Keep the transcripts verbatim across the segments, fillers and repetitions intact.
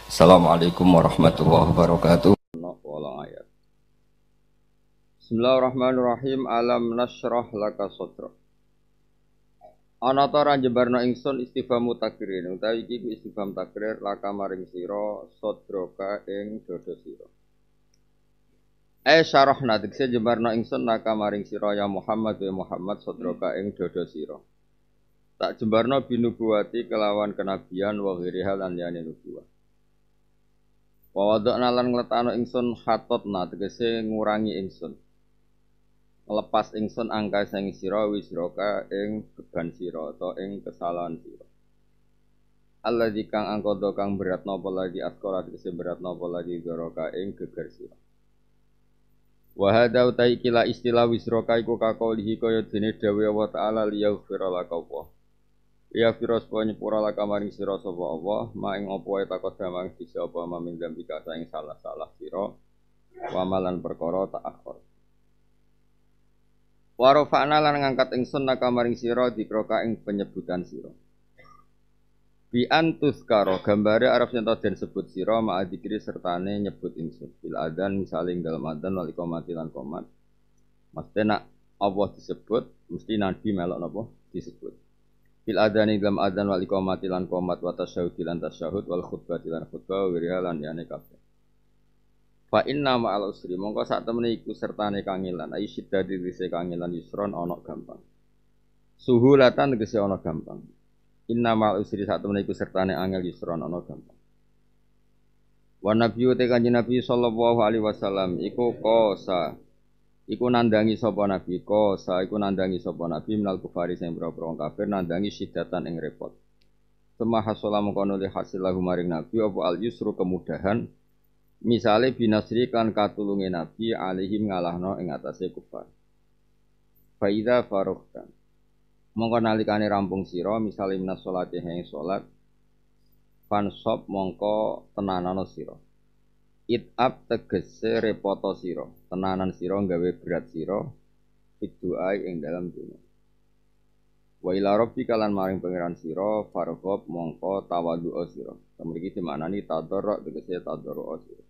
Assalamualaikum warahmatullahi wabarakatuh. Walang ayat. Bismillahirrahmanirrahim. Alam nasyrah laka sadrak. Ana ta ra njebarno ingsun istifhamu takrir. Utawi iki ku istifham takrir laka maring sira sadraka ing dada sira. Eh syarahna tegese njebarno ingsun laka maring sira ya Muhammad wa Muhammad sadraka ing dada sira. Tak jembarno binubuwati kelawan kenabian wa ghiriha lan liyane nubuwah. Wa wadana lan ngletano ingsun khatotna tegese ngurangi ingsun. Ngelepas ingsun angka sing sira wisroka ing beban sira atau ing kesalahan sira. Alladzi kang angkodo kang berat napa lagi askara tegese berat napa lagi goroka ing geger sira. Wa hadza utai kila istilah wisroka iku kakaulihi kaya dene dawuh Allah taala liyaghfira laka wa ya firos po nyepura laka maring sira sapa Allah maing apa wae takon damang bisa apa mamin dzambika saing salah-salah sira wa malan perkara tak akhir. Wa rafa'na lan ngangkat ingsun laka maring sira dikroka ing penyebutan sira. Bi antus karo gambare arep nyenta den sebut sira ma dzikri sertane nyebut ingsun bil adzan misaling dalam adzan wal iqamati lan qomat. Mesti nak Allah disebut mesti nabi melok napa disebut. Fil adani dalam adzan wal iqamati lan qomat wa tasyahud lan tasyahud wal khutbah lan khutbah wiriha lan yane kabeh. Fa inna ma'al usri mongko sak temene iku sertane kangilan ai siddati dise kangilan yusron ana gampang. Suhulatan tegese ana gampang. Inna ma'al usri sak temene iku sertane angel yusron ana gampang. Wa nabiyyu te kanjeng Nabi sallallahu alaihi wasallam iku kosa iku nandangi sapa nabi ko sa iku nandangi sapa nabi minal kufari sing boro-boro kafir nandangi syidatan ing repot. Sema hasala mengkono li hasil lahu maring nabi apa al yusru kemudahan misale binasri kan katulunge nabi alaihim ngalahno ing atase kufar. Fa idza farughta mongko nalikane rampung sira misale minas sholati ing salat fansop mongko tenanana sira. It'ab tegese repoto sira, tenanan sira gawe berat sira fiduai ing dalam dunya. Wa ila rabbika lan maring pangeran sira farghab mongko tawadhu sira. Mriki dimaknani tadarruk tegese tadarruk sira.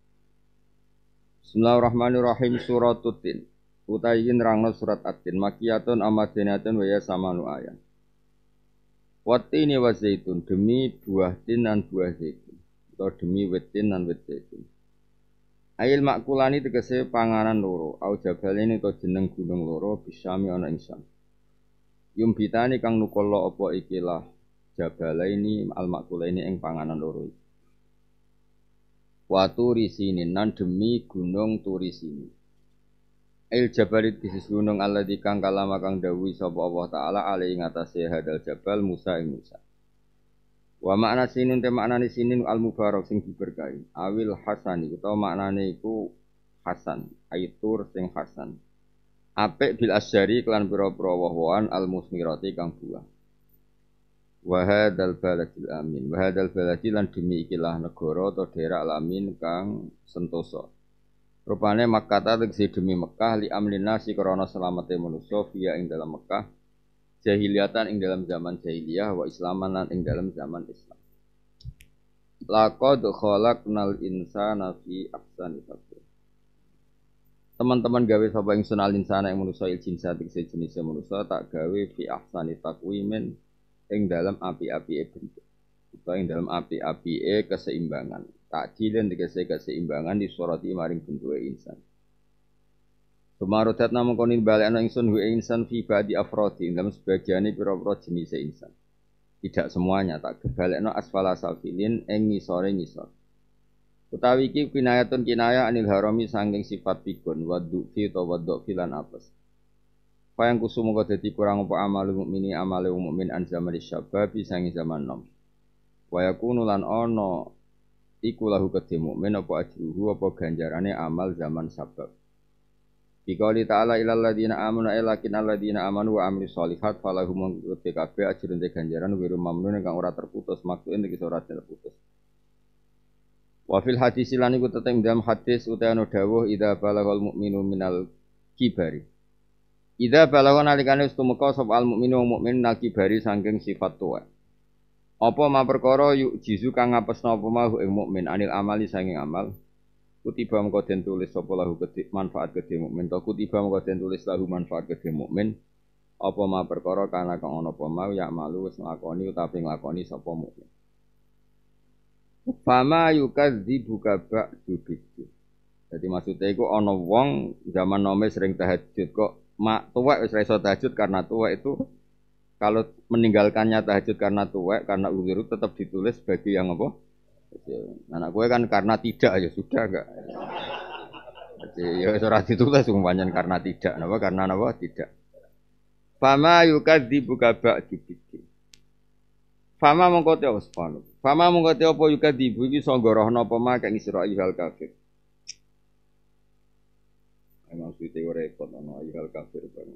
Bismillahirrahmanirrahim suratul tin. Utawi nerangno surat At-Tin makiyatun amadinatun wa ya samanu ayat. Wattini wa zaitun demi buah tin dan buah zaitun. Atau demi wetin dan wit zaitun. Ail makulani tegese panganan loro, au jabalene to jeneng gunung loro bisami ana ing Syam. Yumbitani kang nukala apa ikilah jabalaini al makulaini ing panganan loro. Wa turisinin nan demi gunung turisini. Ail jabalit disis gunung alladzi kang kalama kang dawuhi sapa Allah taala alai ngatasé hadal jabal Musa ing Musa. Wa makna sinin te maknane sinin al mubarak sing diberkahi awil hasani utawa maknane iku hasan aitur sing hasan apik bil asyari kelan pira-pira woh-wohan al musmirati kang buah wa hadzal baladil amin wa hadzal baladi lan demi ikilah negara atau daerah al amin kang sentosa rupane Makkah tegese demi Mekah li amlina si krana selamete manusa fiya ing dalam Mekah jahiliyatan ing dalam zaman jahiliyah wa islaman lan ing dalam zaman Islam. Laqad khalaqnal insana fi ahsani taqwim. Teman-teman gawe sapa ingsun al insana ing manusa il jinsa tegese jenis manusa tak gawe fi ahsani taqwimin ing dalam api-apike bentuk. Utawa ing dalam api-apike keseimbangan. Takdilen tegese keseimbangan di surati maring bentuke insan. Kemarudat namung konin balik ana ingsun hu insan fi badi afrodi dalam sebagiane pira-pira jenis insan. Tidak semuanya tak balekno asfala safilin ing ngisore ngisor. Utawi iki kinayatun kinaya anil harami saking sifat pikun wadhu fi utawa wadhu filan apes. Payang kusum kok dadi kurang apa amal mukmini amale mukmin an zaman syabab sangi zaman nom. Wa yakunu lan ana iku lahu kedhe mukmin apa ajruhu apa ganjarane amal zaman sabab. Biqauli ta'ala ilal ladzina amanu lakin alladzina amanu wa amilus sholihat falahum kabeh ajrun te ganjaran wiru mamnun kang ora terputus maksudin iki ora terputus. Wa fil hadis lan iku tetep dalam hadis utawa ana dawuh idza balagal mukminu minal kibari. Idza balaga nalikane tumeka sapa al mukminu mukmin minal kibari saking sifat tuwa. Apa ma perkara yuk jizu kang ngapesna apa mau ing mukmin anil amali sanging amal. Kutiba mengko den tulis sapa lahu kedhe manfaat kedhe mukmin. To kutiba mengko den tulis lahu manfaat kedhe mukmin. Apa ma perkara kana kang ana apa mau ya malu wis nglakoni utawi nglakoni sapa mukmin. Fama yukadzibuka ba'du biddu. Jadi maksudnya iku ana wong zaman nome sering tahajud kok mak tuwek wis ra iso tahajud karena tuwek itu kalau meninggalkannya tahajud karena tuwek, karena uzur tetap ditulis bagi yang apa? Anak gue kan karena tidak ya sudah enggak. Jadi ya ora ditulis umpamanya karena tidak, napa karena napa tidak. Fama yukadzibuka ba'du biddi. Fama mongko te wasfanu. Fama mongko te apa yukadzibu iki songgorohna apa mak ing sira ayyuhal kafir. Emang suite repot ana ayyuhal kafir bareng.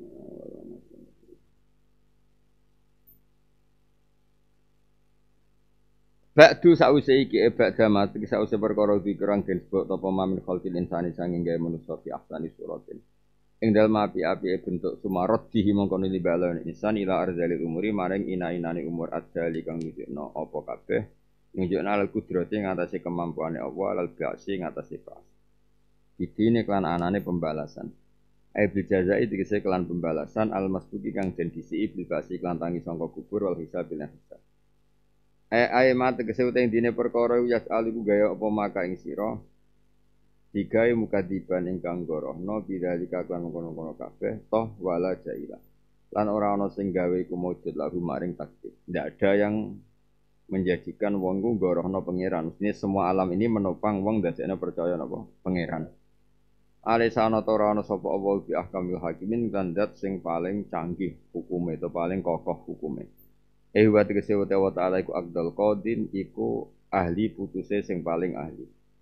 Ba'du sause iki e ba'da mati sause perkara dikirang den sebut apa mamin khalqil insani sanging gawe manusa fi ahsani suratin. Ing dalem api-api bentuk sumarot dihi mongko nilibalo insan ila arzalil umuri maring ina-inane umur adzali kang nunjukno apa kabeh nunjukno al kudrati ngatasi kemampuane Allah al bi'asi ngatasi pas. Idine klan anane pembalasan. Ai bil jazai dikese klan pembalasan al masbuki kang den disi bil basi klan tangi sangka kubur wal hisab bil hisab. Ai ai mate kesewute dine perkara yas aliku gaya apa maka ing sira digawe mukadiban ingkang gorohno bidzalika kan kono-kono kabeh toh wala jaila lan ora ana sing gawe iku mujud lagu maring takdir ndak ada yang menjadikan wong ku gorohno pangeran mestine semua alam ini menopang wong dadekne percaya napa pangeran alisana ta ora ana sapa apa bi ahkamil hakimin kan zat sing paling canggih hukume to paling kokoh hukume eh wa tegese wa ta'ala iku aqdal qadin iku ahli putuse sing paling ahli.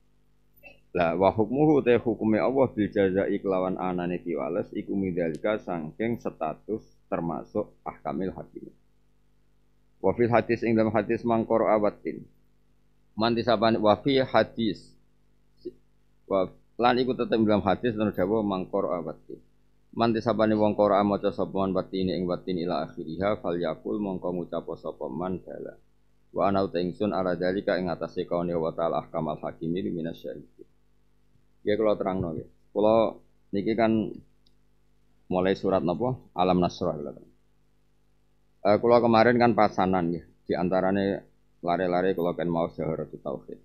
Lah wa hukmuhu te hukume Allah bil jazai kelawan anane piwales iku midalika saking status termasuk ahkamil hakim. Wa fil hadis ing dalam hadis mangkor awatin. Manti sabane wa fi hadis. Wa lan iku tetep dalam hadis lan dawuh mangkor awatin. Manti sabane wong qora maca sapa man batine ing batin ila akhiriha fal yaqul mongko ngucap sapa man bala. Wa ana ingsun ala dalika ing atase kaune wa ta'ala ahkamal hakimin minasyai'in. Ya kalau terangno nggih. Kula niki kan mulai surat napa? Alam Nasrah lho. Eh kula kemarin kan pasanan nggih. Di antarane lare-lare kula kan mau Jawharatul Tauhid.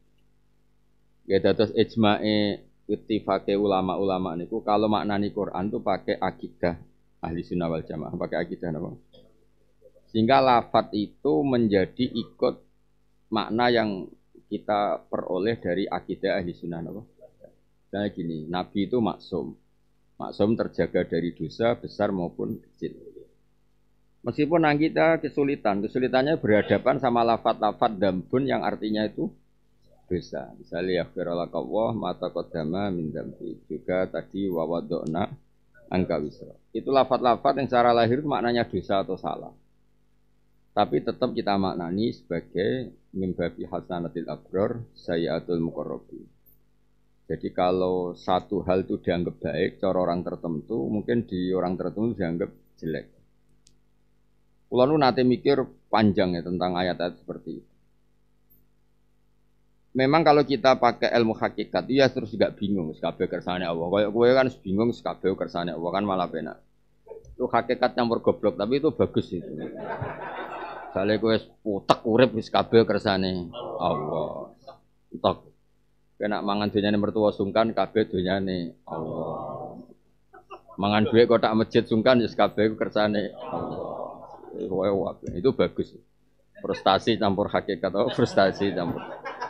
Ya dados ijma'e ittifaqe ulama-ulama niku kalau maknani Quran tuh pakai akidah ahli sunnah wal jamaah, pakai akidah napa? Sehingga lafadz itu menjadi ikut makna yang kita peroleh dari akidah ahli sunnah napa? Misalnya gini, Nabi itu maksum. Maksum terjaga dari dosa besar maupun kecil. Meskipun nang kita kesulitan, kesulitannya berhadapan sama lafadz-lafadz dambun yang artinya itu dosa. Misalnya ya firalakawah mata kodama min dambi. Juga tadi wawadokna angka wisra. Itu lafadz-lafadz yang secara lahir itu maknanya dosa atau salah. Tapi tetap kita maknani sebagai mimbabi hasanatil abror sayyatul muqarrabin. Jadi kalau satu hal itu dianggap baik, cara orang tertentu, mungkin di orang tertentu dianggap jelek. Kulo nanti mikir panjang ya tentang ayat-ayat seperti itu. Memang kalau kita pakai ilmu hakikat, ya terus juga bingung. Kabeh kersane Allah. Kayak gue kan bingung, kabeh kersane Allah kan malah penak. Itu hakikat campur goblok, tapi itu bagus itu. Soalnya gue putek urip wis kabeh kersane Allah. Entok. Kena mangan dunyane mertua sungkan, kabeh dunyane Allah. Mangan duit kotak masjid sungkan, wis kabeh kersane Allah. Itu bagus. Frustasi campur hakikat, oh frustasi campur.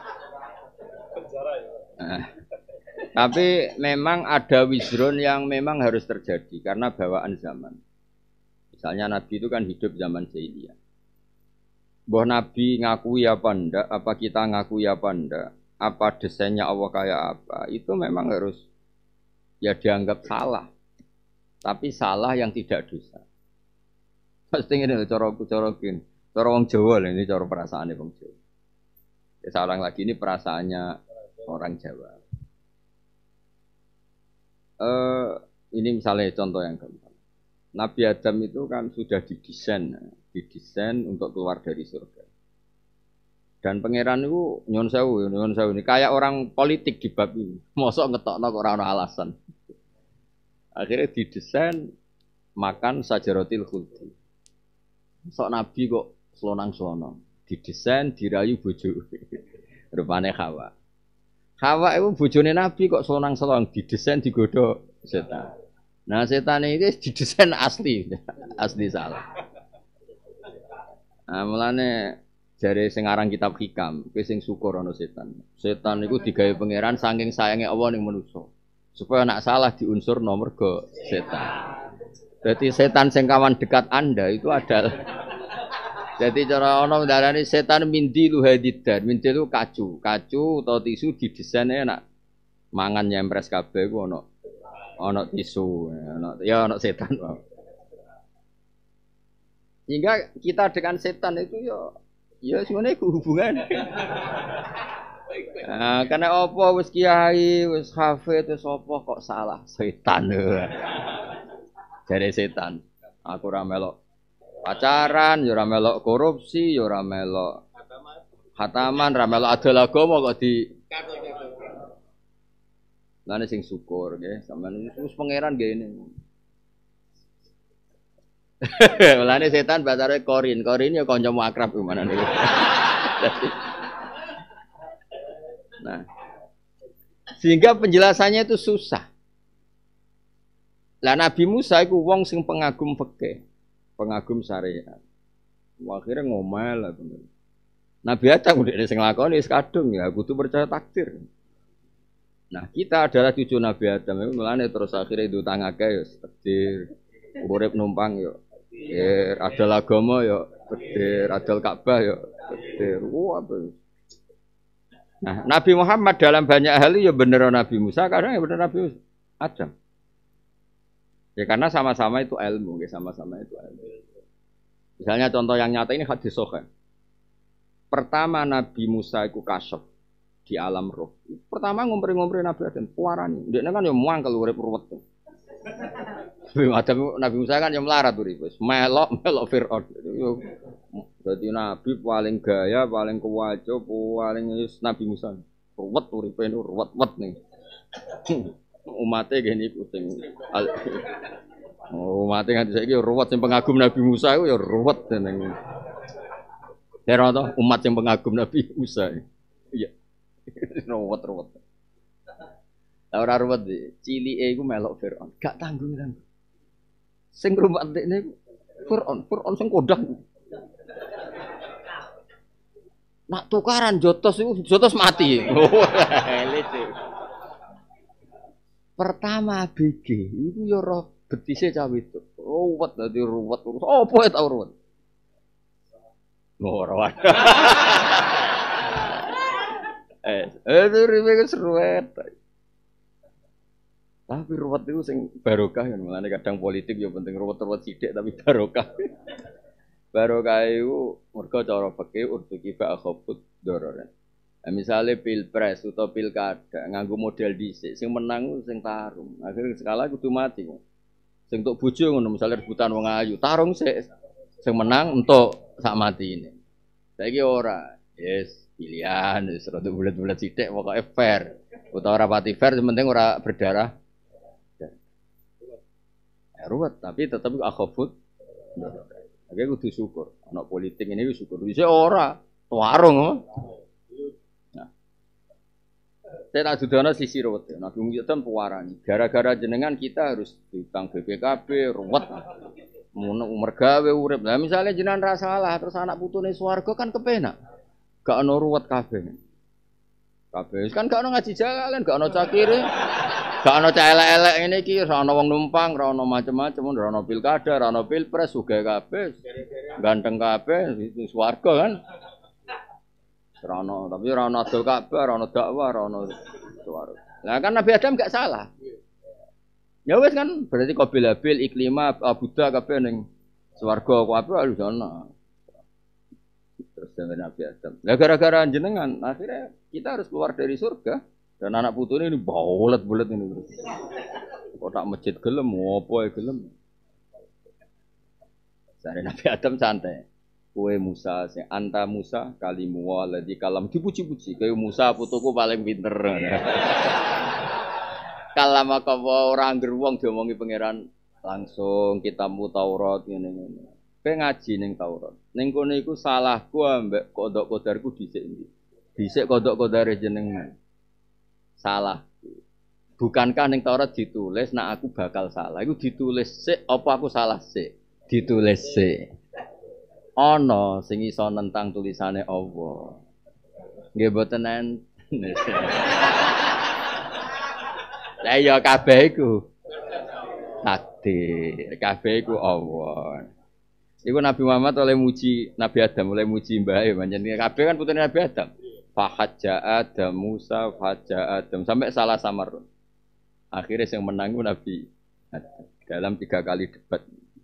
Nah, tapi memang ada wizron yang memang harus terjadi karena bawaan zaman. Misalnya Nabi itu kan hidup zaman jahiliyah. Bahwa Nabi ngakui apa ndak, apa kita ngakui apa ndak, apa desainnya Allah kayak apa, itu memang harus ya dianggap salah. Tapi salah yang tidak dosa. Pasti ini cara cara gini, cara wong Jawa ini cara perasaannya wong Jawa. Ya, seorang lagi ini perasaannya orang Jawa. Uh, ini misalnya contoh yang gampang. Nabi Adam itu kan sudah didesain, didesain untuk keluar dari surga. Dan pangeran itu nyon sewu, nyon sewu ini kayak orang politik di bab ini. Mosok ngetokno kok ora ono alasan. Akhirnya didesain makan sajaratil khuldi. Sok nabi kok selonang-selonang. Didesain dirayu bojo. Rupane Hawa. Hawa itu bojone nabi kok selonang-selonang didesain digodho setan. Nah, setan ini didesain asli, asli salah. Nah, mulane jare sing aran kitab hikam, kowe sing syukur ana setan. Setan niku digawe pangeran saking sayange Allah ning manusa. Supaya nak salah diunsur nomor go setan. Jadi setan sing kawan dekat Anda itu adalah jadi cara ana ndarani setan mindi lu hadidan. Mindi lu kacu, kacu atau tisu didesain nak mangan nyempres kabeh ku ana ana tisu, ana ya ana setan. Sehingga kita dengan setan itu ya ya sebenarnya hubungan. Nah, karena apa wis kiai, wis hafid, wis apa kok salah setan. Jare setan. Aku ora melok pacaran, ya ora melok korupsi, ya ora melok khataman, ora melok adol agama kok di Lane sing syukur nggih, sampean wis pangeran nggih ini. Mulane setan batare korin, korin ya kancamu akrab gimana niku. Nah, sehingga penjelasannya itu susah. Lah Nabi Musa iku wong sing pengagum fikih, pengagum syariat. Akhirnya ngomel lah bener. Nabi Adam udah sing lakoni wis kadung ya kudu percaya takdir. Nah, kita adalah cucu Nabi Adam itu mulane terus akhirnya itu tangake ya takdir. Urip numpang yo. Ya, adol agama ya takdir, adol Ka'bah ya takdir. Wah, apa? Nah, Nabi Muhammad dalam banyak hal ya bener Nabi Musa, kadang ya bener Nabi Adam. Ya karena sama-sama itu ilmu, ya sama-sama itu ilmu. Misalnya contoh yang nyata ini hadis sahih. Pertama Nabi Musa itu kasyaf di alam roh. Pertama ngompre-ngompre Nabi Adam, puarani. Dia kan ya muangkel urip ruwet. Adam Nabi Musa kan yang melarat urip wis melok melok Firaun. Dadi nabi paling gaya, paling kuwaca, paling wis Nabi Musa. Ruwet uripe ruwet-wet nih. Umate gene iku sing Oh, umate kan saiki ruwet sing pengagum Nabi Musa iku ya ruwet ning. Kira to umat sing pengagum Nabi Musa. Iya. Ruwet-ruwet. Lah ora ruwet cilike iku melok Firaun. Gak tanggung-tanggung. Sing rumah ndekne Firaun, Firaun sing kodang. Nak tukaran jotos itu jotos mati. Lucu. Pertama B G itu ya roh betise cah itu. Ruwet dadi ruwet. Apa ya tau ruwet? Ora. Eh, itu ribe seruet. Tapi ruwet itu sing barokah kan, mulane kadang politik ya penting ruwet-ruwet sithik tapi barokah. Barokah itu mergo cara fikih urtuki ba khafut dororen. Nah, misalnya pilpres atau pilkada nganggo model dhisik, sing menang sing tarung. Akhirnya sekala kudu mati. Sing entuk bojo ngono, misalnya rebutan wong ayu, tarung sik. Sing menang entuk sak matine. Saiki ora, yes, pilihan wis rada bulet-bulet sithik pokoke fair. Utawa ora pati fair, sing penting ora berdarah. Ya, ruwet, tapi tetep akhafut. Oke, kudu syukur. Anak politik ini syukur. Bisa ora, warung. Nah, saya tak sudah sisi ruwet. Nabi Musa itu pewarani. Gara-gara jenengan kita harus ditang B P K B, ruwet. Umur gawe urip. Nah, misalnya jenengan rasa salah, terus anak putune swarga kan kepenak. Gak ono ruwet kabeh. Kabeh kan gak ono ngaji jalan, gak ono cakire. Gak ono cah elek-elek ngene iki, ora ono wong numpang, ora ono macam-macam, ora ono pilkada, ora ono pilpres, sugih kabeh. Ganteng kabeh, swarga kan. Ora ono, tapi ora ono adol kabeh, ora ono dakwah, ora ono swarga. Lah kan Nabi Adam gak salah. Ya wis kan, berarti Qabil Habil iklima Buddha kabeh ning swarga kabeh alus ono. Terus Nabi Adam. Lah gara-gara jenengan, akhirnya kita harus keluar dari surga. Dan anak putu ini baulet-bulet ini terus. Kotak masjid gelem, apa ya gelem. Dari Nabi Adam santai. Kue Musa, sing anta Musa kalimu waladhi kalam dipuji-puji. Kue Musa putuku paling pinter. Kalam apa ora angger wong diomongi pangeran langsung kitabmu Taurat ngene-ngene. Kowe ngaji ning Taurat. Ning kono iku salahku ambek kodok kodarku dhisik ndi. Dhisik kodok kodare jenengan. Salah. Bukankah ning Taurat ditulis nak aku bakal salah. Iku ditulis sik apa aku salah sik? Ditulis sik. Ana sing iso nentang tulisane Allah. Nggih mboten enten. Lah ya kabeh iku takdir, kabeh iku Allah. Iku Nabi Muhammad oleh muji Nabi Adam, oleh muji mbahe pancen kabeh kan putrane Nabi Adam. Fahajja Adam Musa, fahajja Adam sampai salah samar. Akhirnya yang menang Nabi Adam dalam tiga kali debat.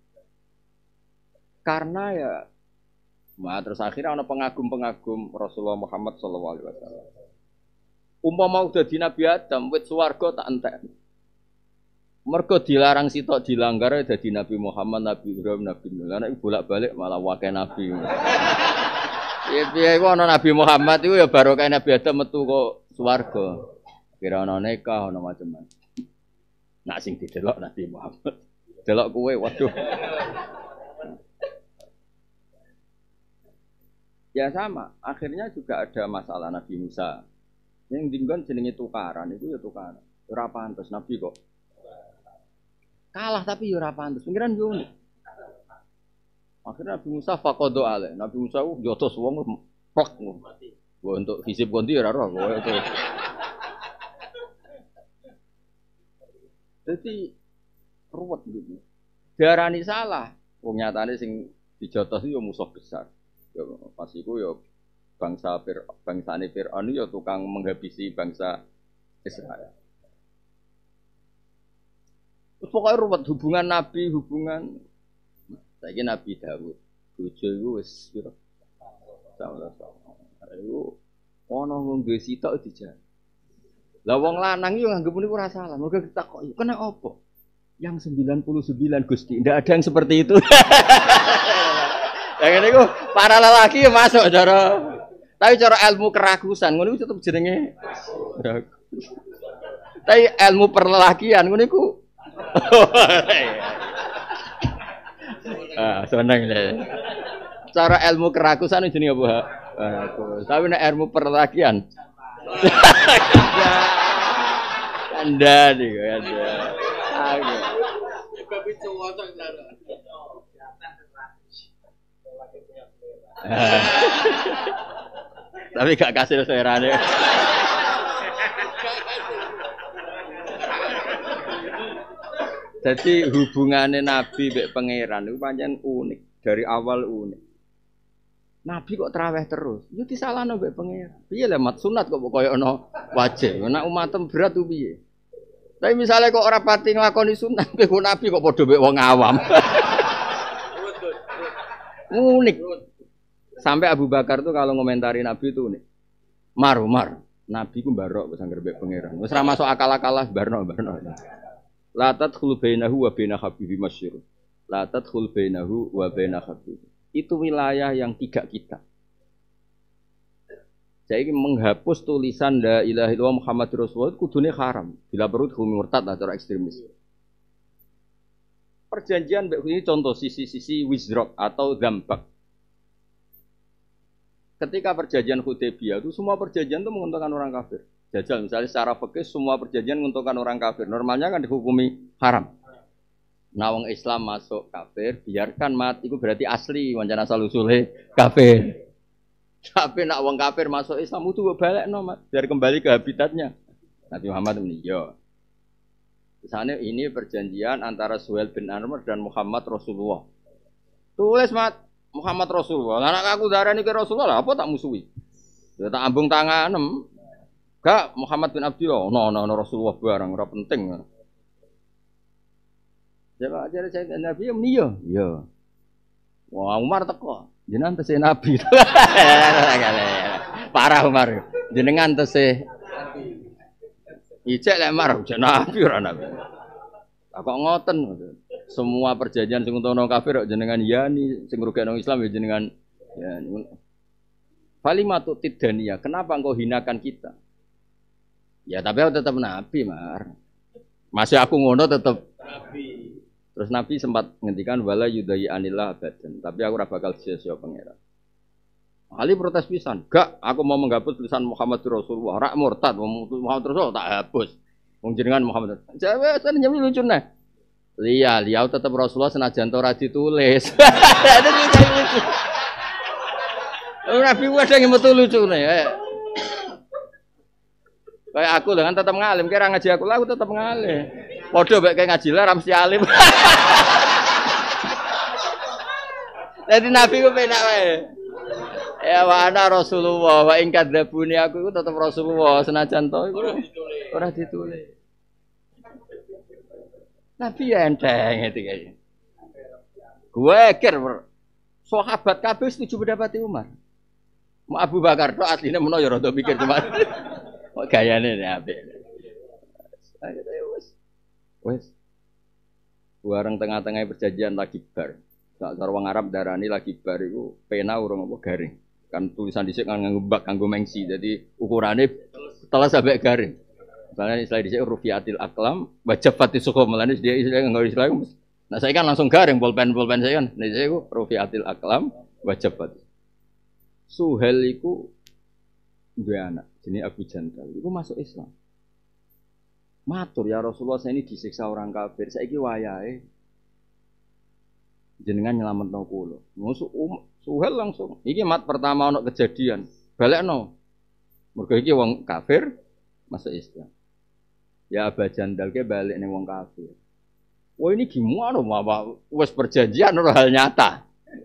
Karena ya, nah, terus akhirnya ada pengagum-pengagum Rasulullah Muhammad Shallallahu Alaihi Wasallam. Umpama udah di Nabi Adam, wit swarga tak entek. Mergo dilarang sitok dilanggar dadi Nabi Muhammad, Nabi Ibrahim, Nabi Nuh. Lah nek bolak-balik malah wakai nabi. Ya piye iku ana Nabi Muhammad iku ya barokah Nabi Adam metu kok swarga. Kira ana nikah ana macam-macam. Nak sing didelok Nabi Muhammad. Delok kowe waduh. Ya sama, akhirnya juga ada masalah Nabi Musa. Yang dinggon jenenge tukaran itu ya tukaran. Ora pantes Nabi kok kalah tapi ya ora pantes. Pengiran yo unik. Akhirnya Nabi Musa faqadu ale. Nabi Musa ku jotos wong plek. Gua untuk hisib konti ora roh kowe itu. Jadi ruwet gitu. Diarani salah. Wong nyatane sing dijotos yo musuh besar. Yo pas iku yo bangsa Fir bangsane Firaun yo tukang menghabisi bangsa Israel. Pokoknya ruwet hubungan Nabi, hubungan saiki Nabi Daud. Bojo iku wis pira? Sama-sama. Ayo ono wong duwe sitok dijan. Lah wong lanang yo nganggep niku ora salah. Mergo ditakoki, "Kena apa?" Yang sembilan puluh sembilan Gusti. Ndak ada yang seperti itu. Ya ngene iku para lelaki masuk cara tapi cara ilmu kerakusan ngono iku tetep jenenge tapi ilmu perlelakian ngono iku ah seneng le cara ilmu kerakusan jenenge apa kerakus tapi nek ilmu perlelakian anda nih anda agak tapi cowok tapi gak kasih selera deh. Jadi hubungannya Nabi mbek pangeran itu pancen unik dari awal unik. Nabi kok traweh terus, yo disalahno mbek pangeran. Piye le mat sunat kok koyo ana wajib. Nek umatem berat ku piye? Tapi misalnya kok ora pati nglakoni sunat, kok Nabi kok padha mbek wong awam. Unik. Sampai Abu Bakar tuh kalau ngomentari Nabi itu nih, mar, mar, Nabi ku barok sangger mbek pangeran. Wis ora masuk akal-akalah barno, barno. La tadkhul bainahu wa baina habibi masyhur. La tadkhul bainahu wa baina habibi. Itu wilayah yang tidak kita. Saya ingin menghapus tulisan la ilaha illallah Muhammadur Rasulullah kudune haram. Bila perlu hukum murtad atau ekstremis. Perjanjian mbek ini contoh sisi-sisi wizrok atau zambak. Ketika perjanjian Hudaybiyah itu semua perjanjian itu menguntungkan orang kafir. Jajal misalnya secara fikih semua perjanjian menguntungkan orang kafir. Normalnya kan dihukumi haram. Nah wong Islam masuk kafir, biarkan mati itu berarti asli wancana asal usulnya kafir. Tapi nak wong kafir masuk Islam itu balik no, mat. Biar kembali ke habitatnya. Nabi Muhammad ini yo. Misalnya ini perjanjian antara Suhail bin Amr dan Muhammad Rasulullah. Tulis mat. Muhammad Rasulullah. Anak aku darani ke Rasulullah apa tak musuhi? Ya tak ambung tanganem. Gak Muhammad bin Abdullah. No no no Rasulullah barang ora penting. Coba ajar saya Nabi ya. Iya. Wah Umar teko. Jenengan tesih Nabi. Parah Umar. Jenengan tesih Ijek lek Umar jenengan Nabi ora Nabi. Kok ngoten. Semua perjanjian sing untungno kafir kok jenengan yani, sing ngrugekno Islam ya jenengan Ya, Falimatu Tidaniyah, kenapa engkau hinakan kita? Ya tapi aku tetap nabi, Mar. Masih aku ngono tetap nabi. Terus Nabi sempat ngendikan wala yudayi anillah abadan, tapi aku ora bakal sia-sia pangeran. Ali protes pisan, "Gak, aku mau menghapus tulisan Muhammad Rasulullah, rak murtad, Muhammad Rasulullah tak hapus. Wong jenengan Muhammad." Jawab kan nyami lucu nah. Liya, liya tetap Rasulullah senajan ora ditulis. Ada lucu. Nabi ku ada yang metu lucu nih. Kayak aku dengan tetap ngalim, kira ngaji aku lah aku tetap ngalim. Podo baik kayak ngaji lah, ramsi alim. Jadi Nabi ku penak wae. Ya wa ana Rasulullah wa in kadzabuni aku iku tetep Rasulullah senajan to iku ora ditulis. Nabi ya enteng itu kayaknya. Gue ker sahabat kabeh setuju pendapati Umar. Mau Abu Bakar tok asline meno ya rada mikir cuma. Kok gayane apik. Ayo wis. Wis. Bareng tengah-tengah perjanjian lagi bar. Sak cara wong Arab darani lagi bar iku pena urung apa garing. Kan tulisan dhisik kan nganggo bak kanggo mengsi. Jadi ukurane telas sampai garing. Misalnya istilah dhisik rufiatil aqlam wa jaffati suhum. Mulane dia istilah nganggo istilah. Nah saya kan langsung garing pulpen-pulpen saya kan. Nah saya iku rufiatil aqlam wa jaffati. Suhel iku duwe anak jenenge Abu Jandal. Iku masuk Islam. Matur ya Rasulullah, saya ini disiksa orang kafir. Saiki wayahe jenengan nyelametno kula. Musuh um, Suhel langsung. Iki mat pertama ono kejadian. Balekno. Mergo iki wong kafir masuk Islam. Ya Abu Jandal ke balik ning wong kafir. Wah ini gimana Bapak? Wes perjanjian ora hal nyata.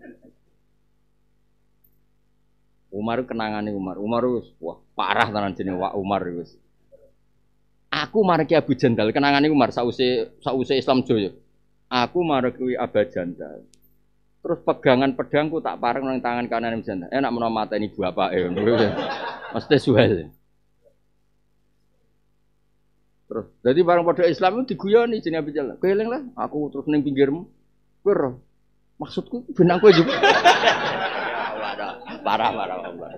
Umar kenangane Umar. Umar wis wah parah tenan jenenge Wak Umar wis. Aku mareki Abu Jandal kenangane Umar sause sause Islam Joyo. Aku mareki Abu Jandal. Terus pegangan pedangku tak pareng nang tangan kanan Abu Jandal. Enak menawa mateni bapake ngono. Mesti Suhel. Terus jadi barang pada Islam itu diguyoni jenenge Abu Jandal. Kowe eling lah, aku terus ning pinggirmu. Kowe maksudku ben aku juga. Parah parah parah.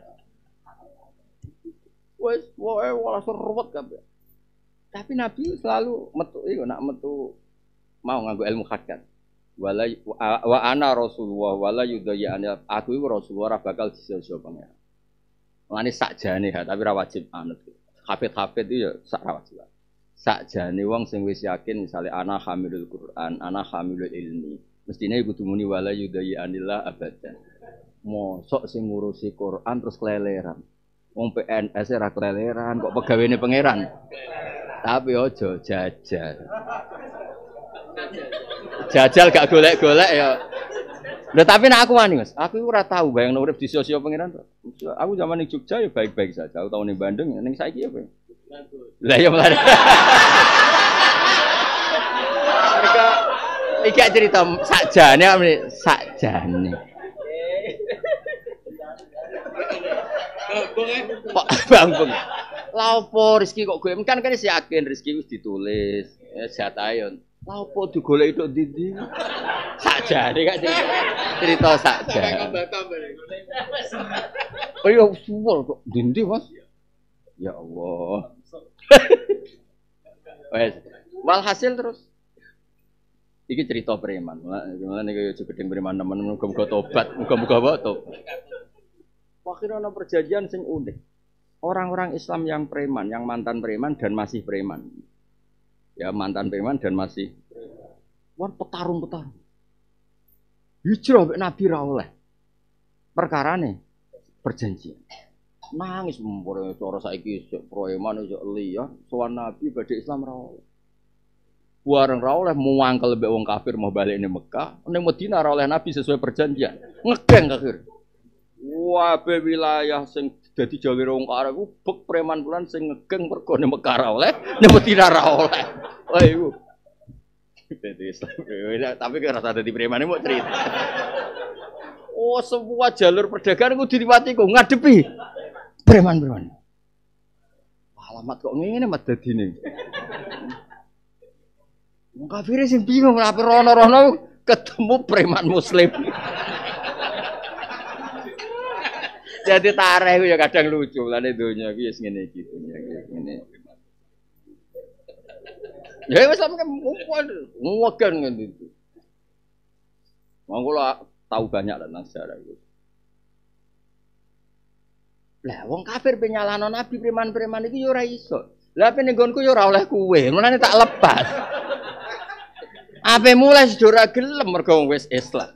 Wes wae wala seruwet kabeh. Tapi Nabi selalu metu iku nak metu mau nganggo ilmu hakikat. Wala wa ana Rasulullah wala yudayani aku iku Rasulullah ora bakal disia-sia pangeran. Mane sakjane ha tapi ora wajib anut. Hafid-hafid itu ya sak ra wajib. Sakjane wong sing wis yakin misale ana hamilul Quran, ana hamilul ilmi, mestine kudu muni wala yudayanillah abadan. Mosok sing ngurusi Quran terus keleleran. Wong P N S ora keleleran kok pegawene pangeran. Tapi ojo jajal. Jajal gak golek-golek ya. Lha tapi nek aku wani, Mas. Aku ora tau bayangno urip di sosio pangeran. Aku zaman ning Jogja ya baik-baik saja. Aku tau ning Bandung ning saiki ya apa? Lah ya mlare. Mereka iki cerita sakjane sakjane. Pak Bang Bang. Lah opo rezeki kok gue kan kan wis yakin rezeki wis ditulis. Ya jatahe. Lah opo digoleki tok ndi-ndi? Sakjane gak cerita. Cerita sakjane. Oh iya suwul kok ndi-ndi, Mas? Ya Allah. Wes. Walhasil terus iki cerita preman. Mulane kaya gedeng preman temen muga-muga tobat, muga-muga wae tobat. Akhirnya ada perjanjian sing unik. Orang-orang Islam yang preman, yang mantan preman dan masih preman. Ya mantan preman dan masih wah petarung-petarung. Hijrah mek Nabi ra oleh. Perkarane perjanjian. Nangis mumpure cara saiki sik preman sik liya, sowan Nabi badhe Islam ra oleh. Bareng ra oleh muangkel mbek wong kafir mau balik ning Mekah, ning Madinah ra oleh Nabi sesuai perjanjian. Ngegeng akhir. Wah, wilayah sing dadi jalur wong karo iku bek preman bulan sing ngegeng mergo ning Mekah ra oleh, ning Madinah ra oleh. Wah iku. Tapi kira rasa dadi preman mau cerita. Oh, semua jalur perdagangan iku diliwati kok ngadepi preman-preman. Alamat kok ngene mat dadine. Wong kafir sing bingung apa rono-rono ketemu preman muslim. Jadi tareh ya kadang lucu, lane donya iki wis ngene iki, ngene. Ya wis sampe ngogan ngene itu. Wong kula tahu banyak tentang sejarah itu. Lah wong kafir penyalano nabi preman-preman iki yo ora iso. Lah apa ning nggonku yo ora oleh kuwe, mulane tak lepas. Ape mulai sedora gelem mergo wis Islam.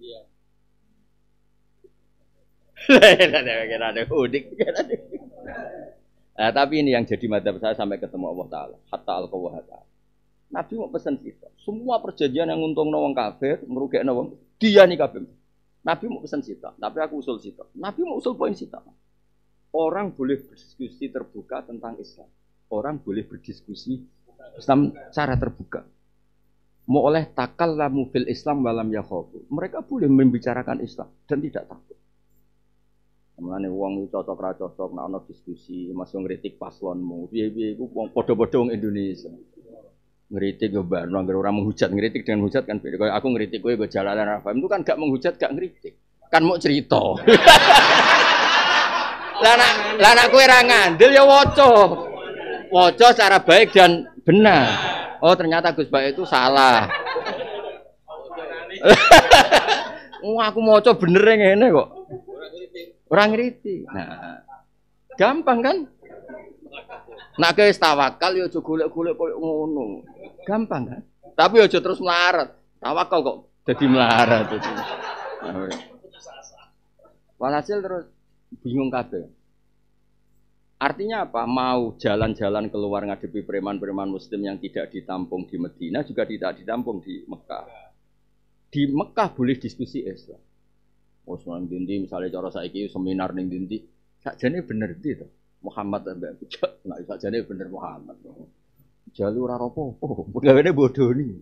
Ada udik. Nah, tapi ini yang jadi madzhab saya sampai ketemu Allah Ta'ala. Hatta al-qawah ta'ala. Nabi mau pesan kita. Semua perjanjian yang untung wong kafir, merugikan wong dia nih kafir. Nabi mau pesan kita. Tapi aku usul kita. Nabi mau usul poin kita. Orang boleh berdiskusi terbuka tentang Islam. Orang boleh berdiskusi Islam secara terbuka. Mau oleh takal lamu fil Islam walam yakhofu. Mereka boleh membicarakan Islam dan tidak takut. Mulane wong iki cocok ra cocok nek ana diskusi masuk ngritik paslonmu. Piye-piye iku wong padha-padha wong Indonesia. Ngritik yo bar nang ora menghujat, ngritik dengan hujat kan beda. Kayak aku ngritik kowe go jalalan ra paham itu kan gak menghujat, gak ngritik. Kan mau cerita. Lah nek lah nek kowe ra ngandel ya waca. Waca secara baik dan benar. Oh ternyata Gus Baik itu salah. Wah aku maca bener ngene kok. Orang ngerti. Nah, gampang kan? Nak ke tawakal yo aja golek-golek koyo ngono. Gampang kan? Tapi aja terus melarat. Tawakal kok dadi melarat itu. Walhasil terus bingung kabeh. Artinya apa? Mau jalan-jalan keluar ngadepi preman-preman muslim yang tidak ditampung di Medina juga tidak ditampung di Mekah. Di Mekah boleh diskusi Islam. Osman Dindi misalnya cara saiki seminar ning Dindi, sakjane bener ndi to? Muhammad ambek Bujak, nek sakjane bener Muhammad. Jalur ora apa-apa, pegawene bodoni.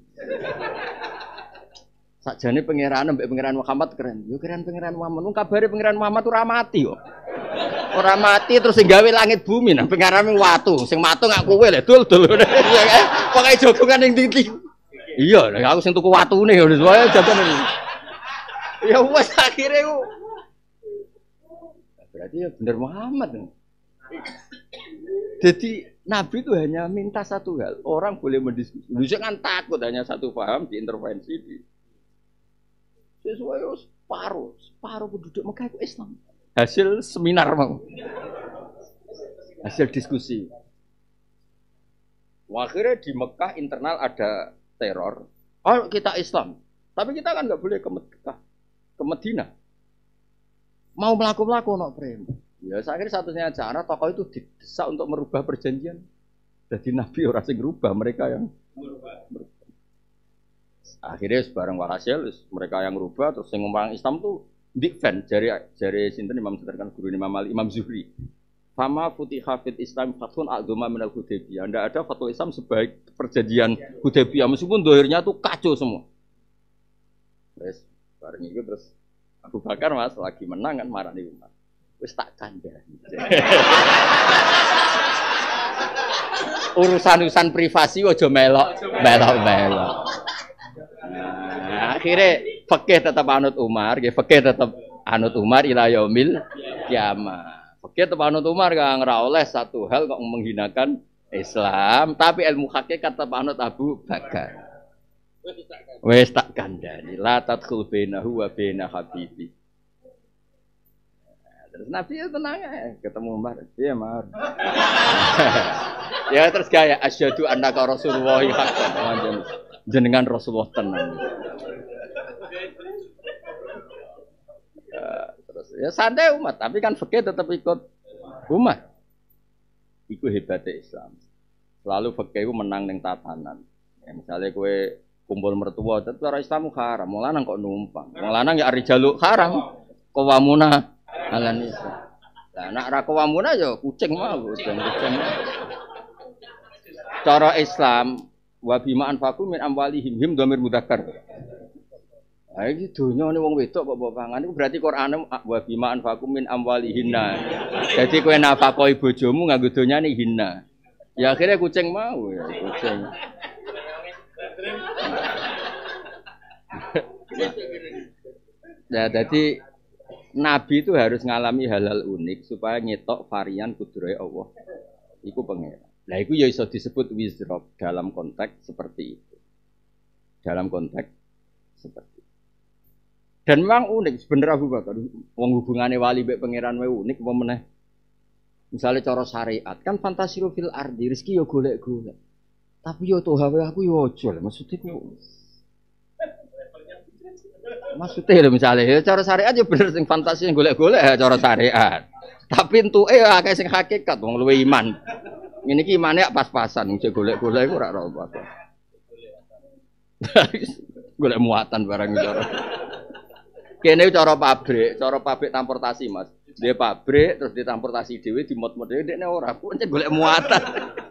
Sakjane pangeran ambek pangeran Muhammad keren. Yo keren pangeran Muhammad. Wong kabare pangeran Muhammad ora mati kok. Ora mati terus sing gawe langit bumi nang pangeran watu, sing matu gak kowe lho dul-dul. Pokoke jogongan ning Dindi. Iya, aku sing tuku watune ngono wae jagone. Ya wes akhirnya ku. Berarti ya benar Muhammad. Jadi Nabi itu hanya minta satu hal, orang boleh mendiskusi. Jangan takut hanya satu paham diintervensi di. Sesuai separuh, separuh penduduk Mekah itu Islam. Hasil seminar mau. Hasil diskusi. Akhirnya di Mekah internal ada teror. Oh kita Islam, tapi kita kan nggak boleh ke Mekah. Ke Medina mau melaku-melaku no preman. Ya saya kira satunya cara tokoh itu didesak untuk merubah perjanjian. Jadi Nabi orang sing merubah mereka yang merubah. Akhirnya sebarang walhasil mereka yang merubah terus yang ngomong Islam tuh defend jari jari sinten Imam Sedangkan guru Imam Ali Imam Zuhri. Fama futihah fil Islam fathun a'dhama min al-Hudaybiyah. Enggak ada fatul Islam sebaik perjanjian Hudaybiyah meskipun dohirnya tuh kacau semua. Terus bareng itu terus Abu Bakar mas lagi menang kan marah nih Umar. Wis tak kandhani. Urusan-urusan privasi aja melok, melok-melok. Nah, akhirnya fikih tetap anut Umar, nggih fikih tetap anut Umar ila yaumil kiamah. Fikih tetap anut Umar kang ora oleh satu hal kok menghinakan Islam, tapi ilmu hakikat tetap anut Abu Bakar. Wes tak kandhani la tadkhul bainahu wa baina habibi. Terus Nabi ya tenang ya ketemu Umar. Iya Umar. Ya terus gaya asyhadu annaka rasulullah haqqan. Jenengan Rasulullah tenan. Ya, terus ya santai umat, tapi kan fikih tetap ikut umat. Iku hebatnya Islam. Selalu fikih itu menang ning tatanan. Ya, misalnya kowe kumpul mertua, tapi orang Islam haram. Wong lanang kok numpang. Wong lanang ya ari jaluk haram. Qawamuna ala nisa. Lah nek ra qawamuna ya kucing mah, kucing kucing. Cara Islam wa bima anfaqu min amwalihim him dhamir mudzakkar. Ha iki donya ne wong wedok kok mbok pangan iku berarti Qur'ane wa bima anfaqu min amwalihinna. Dadi kowe nafakoi bojomu nganggo donyane hinna. Ya akhirnya kucing mau ya kucing. Ya jadi Nabi itu harus ngalami hal-hal unik supaya ngetok varian kudrohe Allah. Iku pengen. Nah, itu ya iso disebut wizrob dalam konteks seperti itu. Dalam konteks seperti itu. Dan memang unik sebenarnya Abu Bakar. Wong hubungannya wali mbek pangeran wae unik apa meneh. Misalnya cara syariat kan fantasiru fil ardi rezeki yo golek-golek. Tapi yo toh hawe aku yo ojo lho maksudnya ku. Maksudnya lho misalnya ya cara syariat yo bener sing fantasi sing golek-golek ya cara syariat. Tapi entuke akeh sing hakikat wong luwe iman. Ngene iki imane pas-pasan sing golek-golek iku ora ora apa. Golek muatan barang cara. Kene cara pabrik, cara pabrik transportasi Mas. Dia pabrik terus ditransportasi dhewe dimot-mot dhewe dekne ora pancen golek muatan.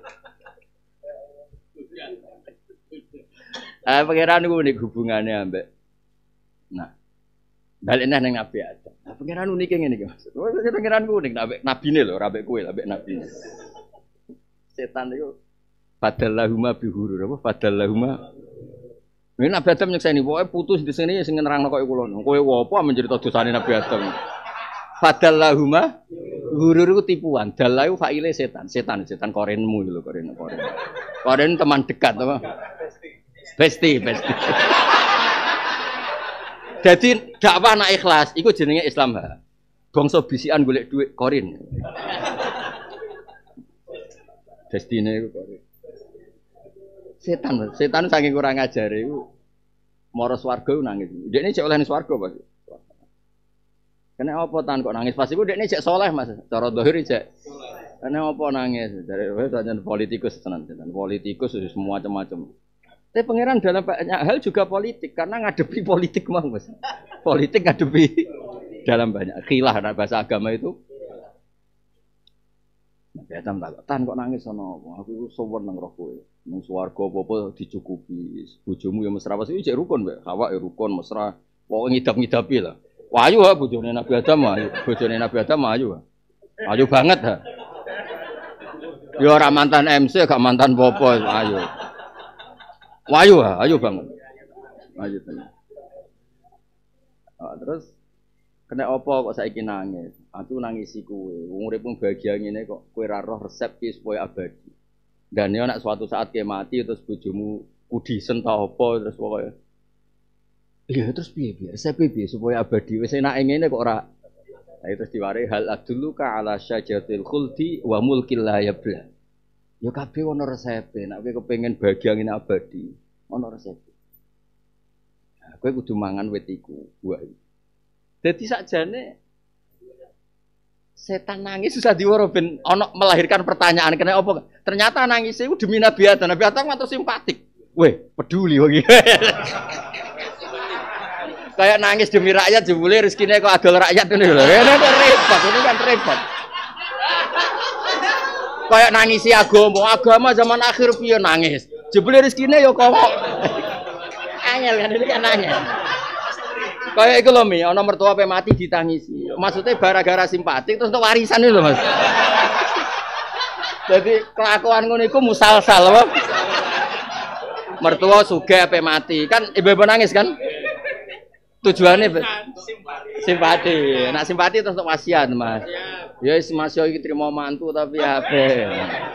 Ah pangeran niku unik hubungane ambek. Nah. Balik nang Nabi Adam. Nah pangeran unik ngene iki Mas. Oh pangeran unik ambek nabine lho, ora ambek kowe, ambek nabine. Setan niku padallahuma bihurur apa padallahuma. Nek Nabi Adam nyekseni pokoke putus di sini sing nerangno kok kula. Kowe opo mencerita dosane Nabi Adam. Padallahuma hurur itu tipuan. Dalah itu faile setan. Setan, setan korenmu lho, koren koren. Koren teman dekat apa? Besti, besti. Jadi dakwah nak ikhlas, iku jenenge Islam ha. Bangsa bisikan golek dhuwit korin. Bestine iku korin. Setan, setan saking kurang ajare iku mara swarga nangis. Dekne cek oleh ning swarga, Pak. Kena apa tan kok nangis pas iku dekne cek saleh Mas. Cara zahir cek. Kena apa nangis? Dari wis pancen politikus tenan tenan. Politikus semua macam-macam. Tapi pangeran dalam banyak hal juga politik karena ngadepi politik mah Mas. Politik ngadepi dalam banyak khilaf nah, bahasa agama itu. Ya tam tak tan kok nangis sono. Aku sowan nang roh kowe. Nang swarga apa-apa dicukupi. Bojomu ya mesra pas iki cek rukun mbek. Awak ya rukun mesra. Pokoke ngidap-ngidapi lah. Wayu ha bojone Nabi Adam ayu. Bojone Nabi Adam ayu. Ayu banget ha. Ya ora mantan M C gak mantan popo ayu. Wayu ha, ayu banget. Ayu tenan. Ah, terus kena apa kok saiki nangis? Aku nangisi kowe. Wong uripmu bahagia ngene kok kowe ra roh resep ki supaya abadi. Dan ya nek suatu saat kowe mati terus bojomu kudisen ta apa terus pokoke iya terus piye piye resep piye supaya abadi wis enake ngene kok ora. Nah terus diwari hal aduluka ala syajatil khuldi wa mulkil la yabla. Ya kabeh ana resepe. Nek kowe kepengin bahagia ngene abadi, ana resepe. Nah, kowe kudu mangan wit iku, buah iki. Dadi sakjane setan nangis susah diworo ben ana melahirkan pertanyaan kena apa? Ternyata nangis iku demi Nabi Adam. Nabi Adam atau simpatik. Weh, peduli wong iki. Kayak nangis demi rakyat jebule rezekine kok adol rakyat ngene lho. Ini kan repot, ini kan repot. Kayak nangisi agama, agama zaman akhir piye nangis. Jebule rezekine ya kok. Angel kan ini kan angel. Kayak iku lho Mi, ana mertua pe mati ditangisi. Maksudnya gara-gara simpatik terus untuk warisan lho Mas. Jadi kelakuan ngono iku musalsal apa? Mertua sugih pe mati. Kan ibu-ibu nangis kan? Tujuannya simpati. Nak simpati terus untuk wasiat Mas. Ya wis Mas yo iki trimo mantu tapi ape.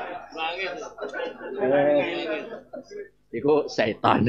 Iku setan.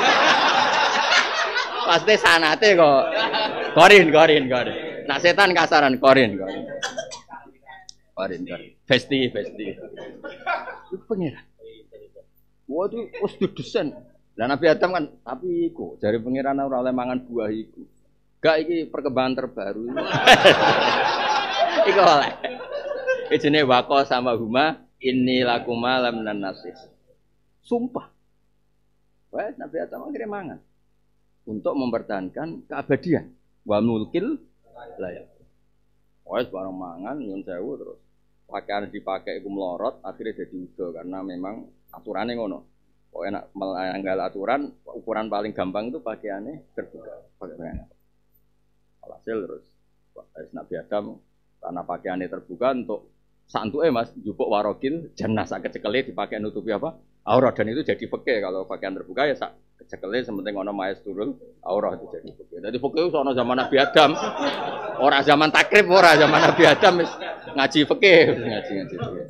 Pasti sanate kok. Korin, korin, korin. Nak setan kasaran korin, korin. Korin, korin. Festi, festi. Iku pengira. Waduh, wis didesain. Lah Nabi Adam kan tapi iku jare pangeran ora oleh mangan buah iku. Gak iki perkembangan terbaru. Iku oleh. Iki jenenge waqo sama huma inni lakuma lam nasis. Sumpah. Wes Nabi Adam akhirnya mangan untuk mempertahankan keabadian. Wa mulkil layak. Wes bareng mangan nyun sewu terus pakaian dipakai iku melorot akhirnya jadi uga karena memang aturannya ngono. Kok enak melanggar aturan, ukuran paling gampang itu pakaiannya terbuka. Pakaiannya. Alhasil terus Nabi Adam karena pakaiannya terbuka untuk santuke Mas jupuk warokin jenazah kecekele dipakai nutupi apa? Aurat dan itu jadi fikih kalau pakaian terbuka ya sak kecekele sementing ana maesturul aurat itu jadi fikih. Dadi fikih itu ana zaman Nabi Adam. Ora zaman takrib ora zaman Nabi Adam wis ngaji fikih, ngaji-ngaji fikih.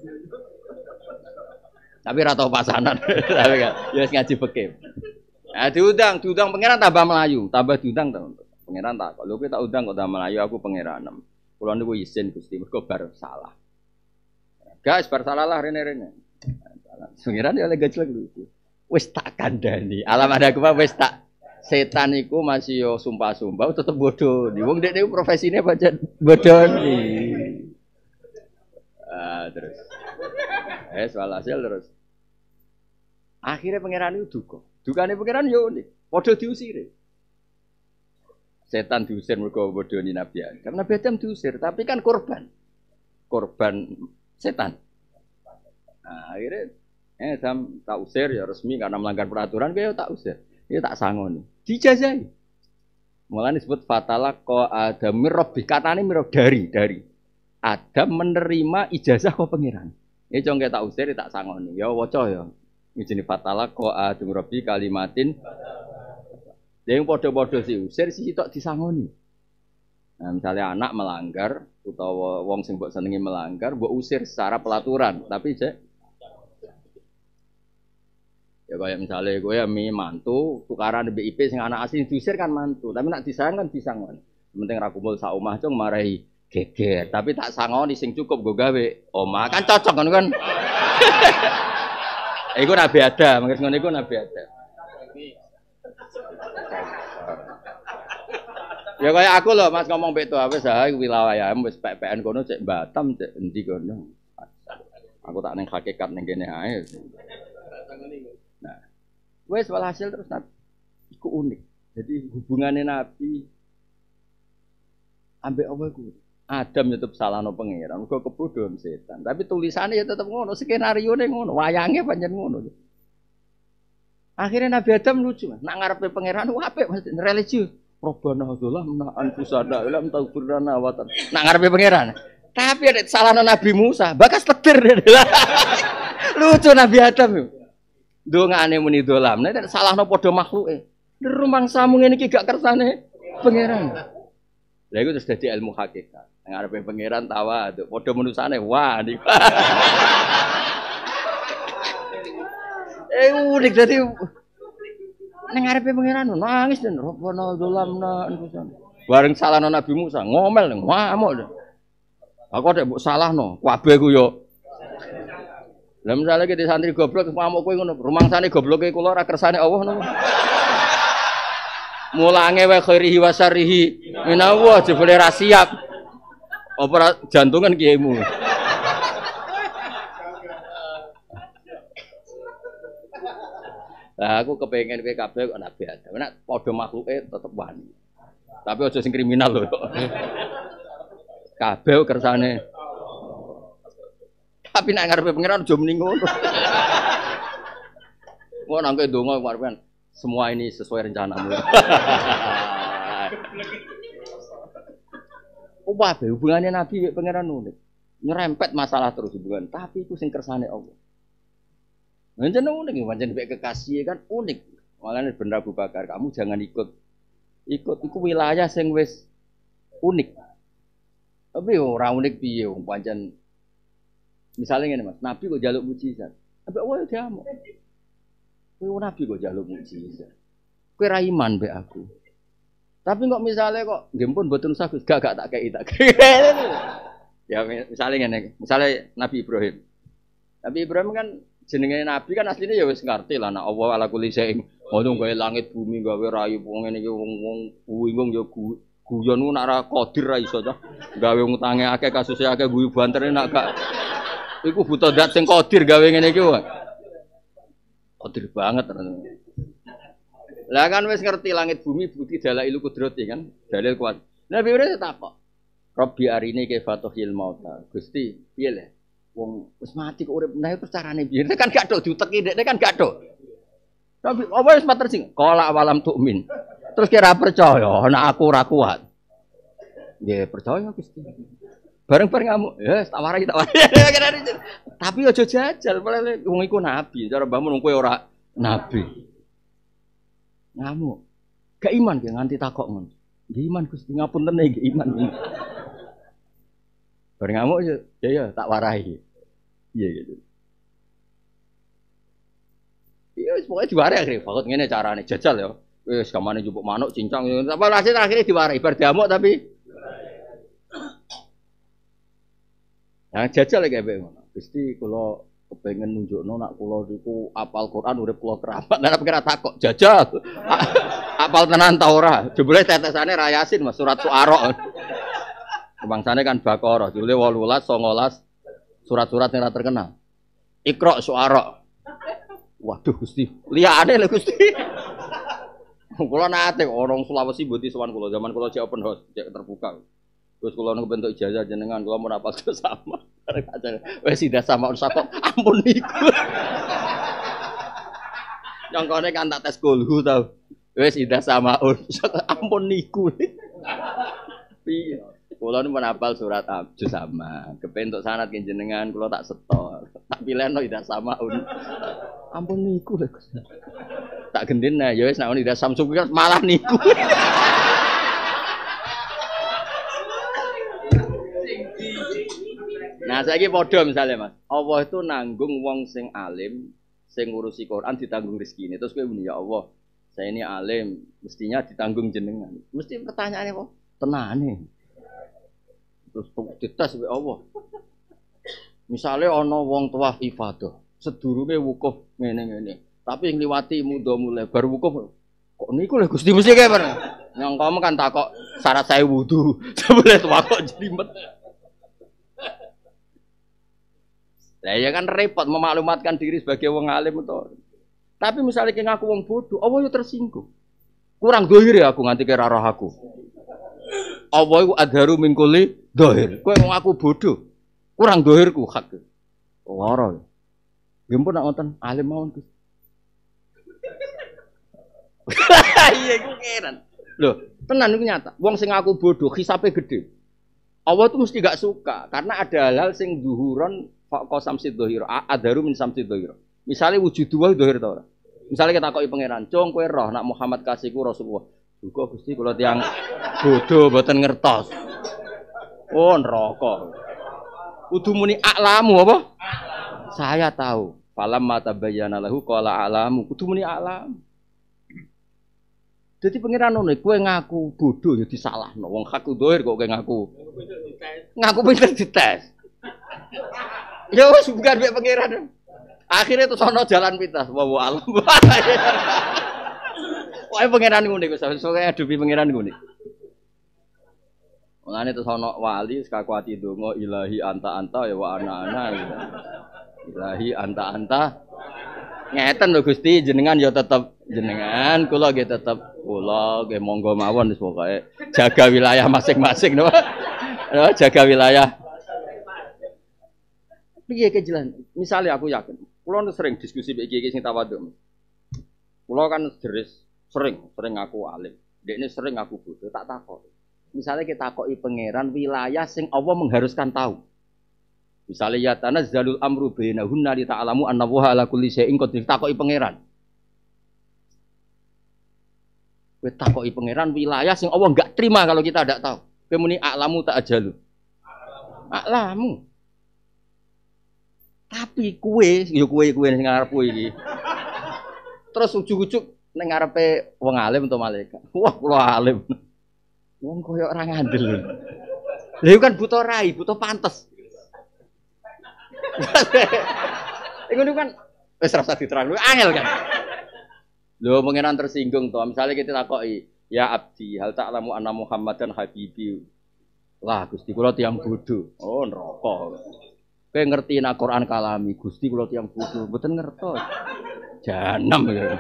Tapi ora tau pasanan. Tapi kan ya wis ngaji fikih. Nah, diundang, diundang pangeran tambah Melayu, tambah diundang to. Pangeran tak, kalau kowe tak undang kok tambah Melayu aku pangeranem. Kula niku izin Gusti mergo bar salah. Guys, bar salah lah rene-rene. Pangeran ya oleh gajlek lucu. Wis tak kandhani. Alam ada aku wis tak setan iku masih yo sumpah-sumpah tetep bodoh. Wong ndek niku profesine pancen bodoni. Ah, terus. Eh, soal hasil terus. Akhirnya pangeran itu duka. Dukane pangeran yo unik. Padha diusire. Setan diusir mergo bodoni Nabi Adam. Karena Nabi Adam diusir, tapi kan korban. Korban setan. Nah, akhirnya eh sam tak usir ya resmi karena melanggar peraturan kaya tak usir. Ya tak sangoni. Dijazahi. Mulane disebut fatala qa Adam mirabbi. Katane mirab dari dari. Adam menerima ijazah kok pangeran. Ya congke tak usir tak sangoni. Ya waca ya. Iki fatala qa Adam mirabbi kalimatin. Yang podo-podo si usir si tok disangoni. Nah, misalnya anak melanggar utawa wong sing mbok senengi melanggar, mbok usir secara pelaturan, tapi cek ya kayak misalnya gue ya mi mantu tukaran B I P sing anak asli diusir kan mantu, tapi nak disayang kan disangoni. Penting ra kumpul sak omah cung marahi geger, tapi tak sangoni sing cukup gue gawe omah kan cocok kan kan. Iku Nabi Adam, ngerti ngono iku Nabi Adam. Ya kayak aku loh Mas ngomong beto apa sah wilayah wis P P N kono cek Batam cek endi kono. Aku tak ning hakikat ning kene ae. Nah, wis walhasil terus Nabi iku unik. Jadi hubungannya Nabi ambek apa iku? Adam tetep salahno pangeran, uga kebodohan setan. Tapi tulisannya ya tetep ngono, skenario-ne ngono, wayange pancen ngono. Akhirnya Nabi Adam lucu, nak ngarepe pangeran apik mesti religius. Robbana dzalamna anfusana lam taghfirlana wa tan. Nak ngarepe pangeran. Tapi ada salahno Nabi Musa, bakas tetir. Lucu Nabi Adam yo. Dongane muni dolam, nek salahno padha makhluke. Rumangsamu ngene iki gak kersane pangeran. Lah iku terus dadi ilmu hakikat. Nang ngarepe pangeran tawa, padha manusane wah niku. Eh unik dadi nang ngarepe pangeran nangis dan robbana dzalamna anfusana. Bareng salahno Nabi Musa, ngomel ngamuk. Aku nek mbok salahno, kabeh ku yo. Lah misale ki santri goblok ngamuk kowe ngono, rumangsane gobloke kula ora kersane Allah ngono. Mulange wa khairihi wa syarrihi minawa jebule ra siap. Apa jantungan kiaimu. Lah aku kepengen kowe kabeh kok Nabi Adam. Nek padha makhluke tetep wani. Tapi aja sing kriminal lho. Kabeh kersane. Tapi nek ngarepe pangeran aja muni ngono. Ngono nang kowe ndonga kemarin. Semua ini sesuai rencanamu. Ubah be hubungannya Nabi mek pangeran unik. Nyerempet masalah terus hubungan, tapi itu sing kersane Allah. Pancen unik, pancen mek kekasih kan unik. Malane bener Abu Bakar, kamu jangan ikut ikut iku wilayah sing wis unik. Tapi ora unik piye wong pancen misalnya ngene Mas, Nabi kok njaluk mujizat. Tapi Allah yo diamuk. Kowe Nabi kok njaluk mujizat. Kowe ra iman mbek aku. Tapi kok misalnya kok nggih pun mboten usah Gus, gak gak tak kei tak. Ya misalnya ngene, misalnya Nabi Ibrahim. Nabi Ibrahim kan jenenge Nabi kan aslinya ya wis ngerti lah nek Allah ala kulli syai'in. Ngono gawe langit bumi gawe rayu wong ngene iki wong-wong bingung ya guyon ku nek ora qadir ra iso ta. Gawe ngutange akeh kasuse akeh guyu bantere nek gak iku buta zat sing qadir gawe ngene iki wae. Qadir banget. Lah kan wis ngerti langit bumi bukti dalil kudrati kan, dalil kuat. Nabi Ibrahim takok. Rabbi arini kaifatul mauta. Gusti, piye le? Wong wis mati kok urip meneh terus carane piye? Kan gak tok diuteki dekne kan gak tok. Tapi apa wis mater sing qala awalam tu'min. Terus kira percaya nek aku ora kuat. Nggih percaya Gusti. Bareng-bareng ngamuk. Ya, tak warai tak warai. Tapi aja jajal, wong iku nabi. Cara mbahmu kowe ora nabi. Ngamuk. Gak iman ge nganti takok ngono. Nggih iman Gusti ngapunten nggih iman. Bareng ngamuk ya ya tak warai. Iya gitu. Iya, pokoknya diwarai akhirnya. Fakut ngene carane jajal ya. Wis kamane njupuk manuk cincang. Apa hasil akhirnya diwarai bar diamuk tapi nah jajal lagi kayak ngono. Gusti kula kepengin nunjukno nak kula niku apal Quran urip kula keramat. Nek pikir takok jajal. Apal tenan ta ora? Jebule tetesane ra Yasin Mas surat Syu'ara. Bangsane kan Baqarah, jebule wolulas, songolas surat-surat yang terkenal. Iqra Syu'ara. Waduh Gusti, liyane lho Gusti. Kula nate orang Sulawesi mboten sowan kula, zaman kula cek open house, cek terbuka. Terus kula nang bentuk ijazah jenengan kula mun apal sama. Wes tidak sama usah kok ampun niku. Nyongkone kan tak tes kulhu tau. Wes tidak sama ampun niku. Piye? Kula nu menapal surat abjus sama. Kepentuk sanad ke jenengan kula tak setor. Tak pilihno tidak sama un. Ampun niku lho Gus. Tak gendhen nah ya wis nek tidak Samsung kan malah niku. Nah, saiki padha misale Mas. Allah itu nanggung wong sing alim, sing ngurusi Quran ditanggung rezekine. Terus kowe muni ya Allah, saya ini alim, mestinya ditanggung jenengan. Mesti pertanyaane kok tenane. Terus dites wae Allah. Misale ana wong tawaf ifadah, sedurunge wukuf ngene-ngene. Tapi ngliwati mudha mulai bar wukuf kok niku lho Gusti mesti kae bareng. Yang kamu kan takok syarat saya wudu, sebelum tawaf kok jelimet. Lah ya kan repot memaklumatkan diri sebagai wong alim to. Tapi misalnya ki ngaku wong bodoh, Allah yo tersinggung. Kurang dohir ya aku nganti kira roh aku. Allah iku adharu min kulli dohir. Kowe ngaku bodoh. Kurang dohirku hak. Ora. Nggih pun nak wonten alim mawon Gus. Iya iku keran. Loh, tenan iku nyata. Wong sing ngaku bodoh hisabe gede. Allah tuh mesti gak suka karena ada hal-hal sing zuhuron kok samsid dohir, adaru min samsid dohir. Misalnya wujud dua dohir tau ora? Misalnya kita koi pangeran, cong kue roh nak Muhammad kasihku Rasulullah. Juga Gusti kalau tiang bodoh boten ngertos. Oh neraka. Kudu muni a'lamu apa? Saya tahu. Falam mata bayyana lahu qala a'lamu. Kudu muni a'lamu. Jadi pangeran ngono kowe ngaku bodoh ya disalahno. Wong hak dohir kok kowe ngaku. Ngaku pinter dites. Ya wis bukan mbek pangeran. Akhirnya itu sono jalan pintas. Wa alam. Wae pangeran ngene Gus, sok adupi pangeran ngene. Mulane itu sono wali sekakuati donga ilahi anta anta ya wa ana ana. Ilahi anta anta. Ngeten lho Gusti, jenengan ya tetep jenengan, kula nggih tetep kula nggih monggo mawon wis pokoke jaga wilayah masing-masing no. Jaga wilayah. Piye kejelan? Misalnya aku yakin, kula sering diskusi mbek iki-iki sing tawadhu. Kula kan deres sering, sering aku alim. Dekne sering aku bodoh, tak takok. Misalnya kita takoki pangeran wilayah sing Allah mengharuskan tahu. Misalnya ya tanazzalul amru bainahunna li ta'lamu anna Allaha ala kulli syai'in qadir. Takoki pangeran. Kowe takoki pangeran wilayah sing Allah enggak terima kalau kita tidak tahu. Kowe muni a'lamu tak ajalu. A'lamu. Tapi kue, yo kue kue sing ngarepku iki. Terus ujug-ujug ning ngarepe wong alim utawa malaikat. Wah, kula alim. Wong koyo ora ngandel. Lha kan butuh rai, butuh pantes. Iku kan wis rasa diterang, angel kan. Lho pengenan tersinggung to. Misale kita takoki, ya abdi, hal ta'lamu anna Muhammadan habibi. Lah Gusti kula tiyang bodho. Oh, neraka. Kowe ngerti nek Quran kalami, Gusti kula tiyang bodho, mboten ngertos. Janam ya.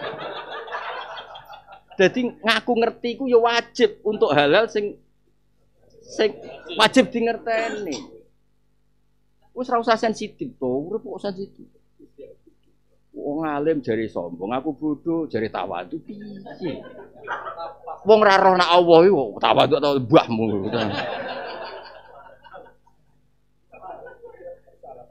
Jadi ngaku ngerti ku ya wajib untuk hal-hal sing sing wajib di ngerteni. Wis ora usah sensitif to, urip kok sensitif. Wong alim jari sombong, aku bodoh jari tawadhu piye. Wong ra roh nek Allah iku tawadhu ta mbahmu.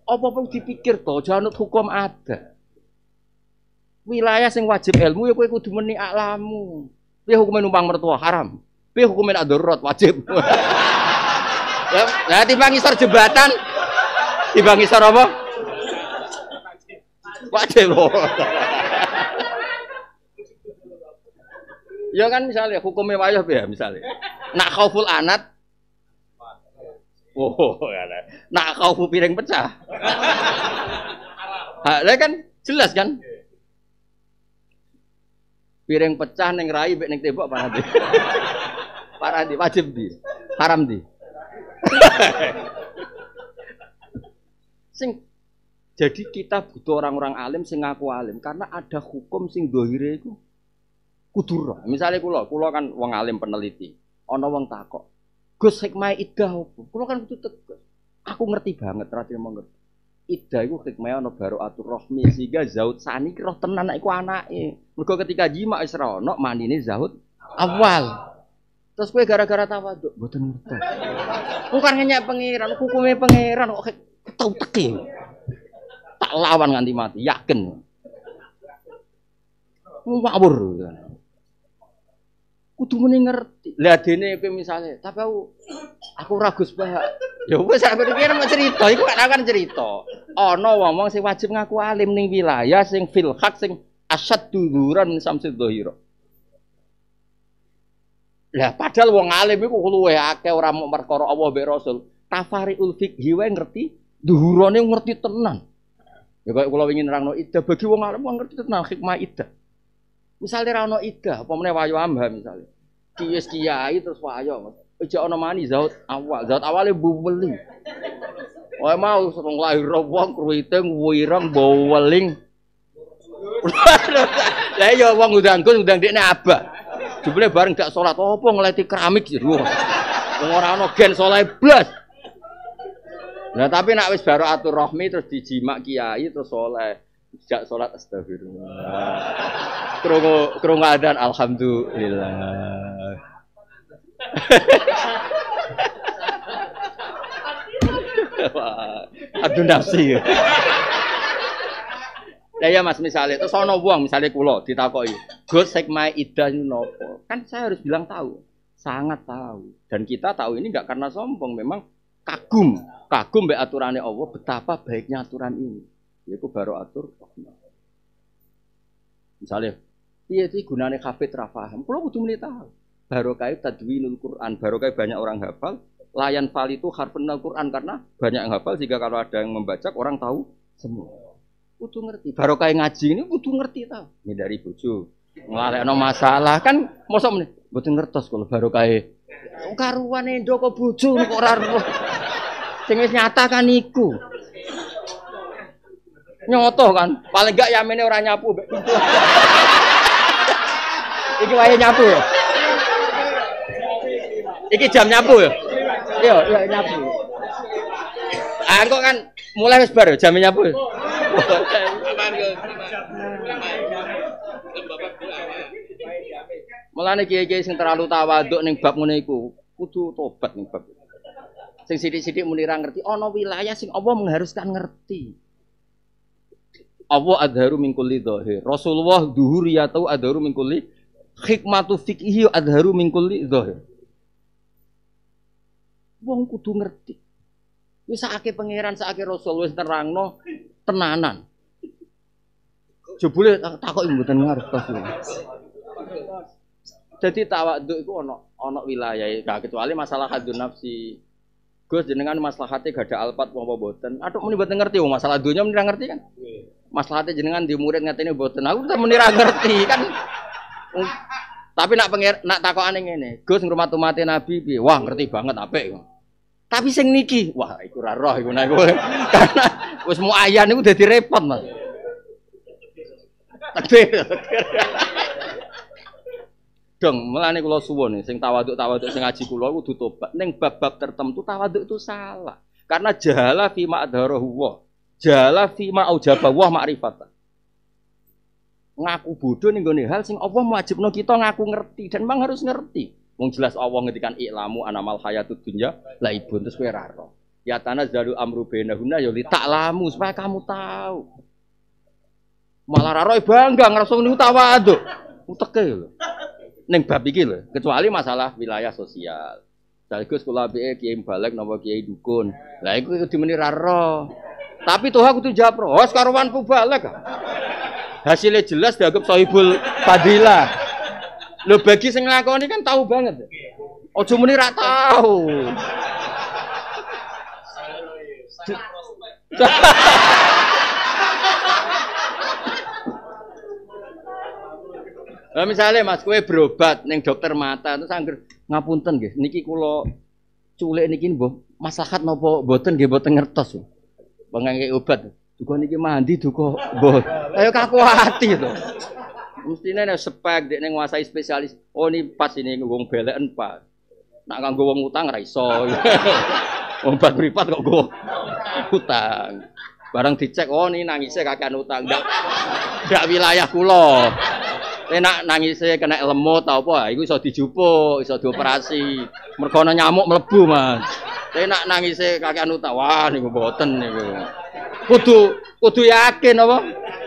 Apa perlu dipikir to, janut hukum ada. Wilayah sing wajib ilmu ya kowe kudu meni aklamu. Piye hukume numpang mertua haram? Piye hukume nak darurat wajib? Ya, nah timbang ngisor jembatan. Timbang ngisor apa? Wajib loh. Ya kan misalnya hukumnya wayah ya misalnya. Nak khauful anat. Oh, ya. Nak khaufu piring pecah. Lah kan jelas kan? Piring pecah ning rai mek ning tembok parah ndi. Parah ndi wajib ndi? Haram ndi? Sing jadi kita butuh orang-orang alim sing ngaku alim karena ada hukum sing dohire iku kudu roh. Misale kula, kula kan wong alim peneliti. Ana wong takok, "Gus hikmah iddah opo?" Kula kan kudu tegas. Aku ngerti banget, rati mau ngerti. Iddah iku hikmah ana baroatur rahmi sehingga zaud sani roh tenan iku anake. Mergo ketika jima wis ra ono manine zaud awal. Terus kowe gara-gara tawaduk mboten ngerti. Bukan ngenyek pangeran, hukume pangeran kok ketau teki. Tak lawan nganti mati, yakin. Ngawur. Kudu muni ngerti. Lah dene kowe misale, tapi aku aku ragus banget. Ya wis sak pikir mau cerita, iku kan akan cerita. Ana wong-wong sing wajib ngaku alim ning wilayah sing fil haq sing asyad duhuran min samsid dhahira. Lah padahal wong alim iku luwih akeh ora mung perkara Allah mbek Rasul. Tafariul fiqhi wae ngerti, dhuhurane ngerti tenan. Ya kaya kula wingi nerangno iddah bagi wong alim wong ngerti tenan hikmah iddah. Misale ra ono iddah, apa meneh wayu amba misale. Kiwis kiai terus wayo. Aja ana mani zaut awal, zaut awale buweli. Wae mau wong lahir wong kruwiting wireng boweling. Lah iya wong undang Gus undang dekne abah. Jebule bareng gak salat apa ngleti keramik jero. Wong ora ana gen saleh blas. Nah tapi nak wis baru atur rahmi terus dijimak kiai terus saleh. Jak salat astagfirullah. Krungu krungu adzan alhamdulillah. Wah, aduh nafsi. Lah ya Mas misale terus ana wong misale kula ditakoki, "Gus hikmah iddah niku napa?" Kan saya harus bilang tahu. Sangat tahu. Dan kita tahu ini enggak karena sombong, memang kagum, kagum mbek aturane Allah, betapa baiknya aturan ini. Yaiku baru atur misalnya, piye sih gunane hafid ra paham? Kula kudu muni tahu. Barokah tadwinul Quran, barokah banyak orang hafal, layan fal itu harfun Al-Quran karena banyak yang hafal sehingga kalau ada yang membaca orang tahu semua. Kudu ngerti. Barokah ngaji ini kudu ngerti tahu. Ini dari bojo. Nglalekno masalah kan mosok meneh mboten ngertos kalau barokah karuane ndok bojo kok ora roh. Sing wis nyata kan iku. Nyoto kan, paling enggak yamene ora nyapu mbek pintu. Iki wae nyapu ya. Iki jam nyapu ya. Iya, iya nyapu. Ah kok kan mulai wis bar jam nyapu. Mulane kiai-kiai sing terlalu tawaduk ning bab ngene iku kudu tobat ning bab. Sing sithik-sithik muni ra ngerti ana wilayah sing Allah mengharuskan ngerti. Allah adharu min kulli dhahir. Rasulullah dhuhuriyatu adharu min kulli hikmatu fiqhi adharu min kulli dhahir. Wong kudu ngerti. Wis sakake pangeran sakake Rasul wis terangno tenanan. Jebule takoki mboten ngartos. Jadi tawaduk iku ana ana wilayah gak kecuali masalah hadun nafsi. Gus jenengan maslahate gak ada alpat apa mboten. Aduh muni mboten ngerti wong masalah dunya muni ra ngerti kan. Maslahate jenengan di murid ngatene mboten. Aku tak muni ra ngerti kan. Tapi nak penger nak takokane ngene. Gus ngrumat umate Nabi piye? Wah ngerti banget apik. Tapi sing niki, wah iku ora roh iku nek karena wis muayyan iku dadi repot, Mas. Takdir. Dong, mulane kula suwun sing tawaduk-tawaduk sing ngaji kula kudu tobat. Ning bab-bab tertentu tawaduk itu salah. Karena jahala fi ma'dharahu wa. Jahala fi ma'ujaba wa ma'rifatan. Ngaku bodoh ning gone hal sing Allah mewajibno kita ngaku ngerti dan memang harus ngerti. Wong jelas Allah ngendikan iklamu anamal hayatud dunya laibun terus kowe ra ro. Ya tanah zalu amru bainahunna ya li ta'lamu supaya kamu tahu. Malah raro bangga ngerasa niku tawadhu. Uteke lho. Ning bab iki lho, kecuali masalah wilayah sosial. Sekaligus kula apike kiai balik napa kiai dukun. Lah iku kudu meni raro. Tapi toh aku tuh jawab, "Oh, karuanku balik." Hasilnya jelas dianggap sahibul fadilah. Lho bagi sing nglakoni kan tahu banget. Ojo muni ra tahu. Nah, misalnya Mas kowe berobat ning dokter mata terus angger ngapunten nggih niki kula culik niki mbah maslahat napa mboten nggih mboten ngertos. Pengangge obat. Duka niki mandi duka mbah. Ayo kaku ati to. Mestine nek spek dekne nguasai spesialis. Oh ini pas ini wong beleken pas. Nak kanggo wong utang ra iso. Obat privat kok go utang. Barang dicek oh ini nangisnya kakean utang. Ndak ndak wilayah kula. Enak nangisnya kena lemot tau apa, itu bisa dijupuk, bisa dioperasi. Mergo ana nyamuk mlebu, Mas. Enak nangisnya kakean utang. Wah, niku mboten niku. Kudu kudu yakin apa?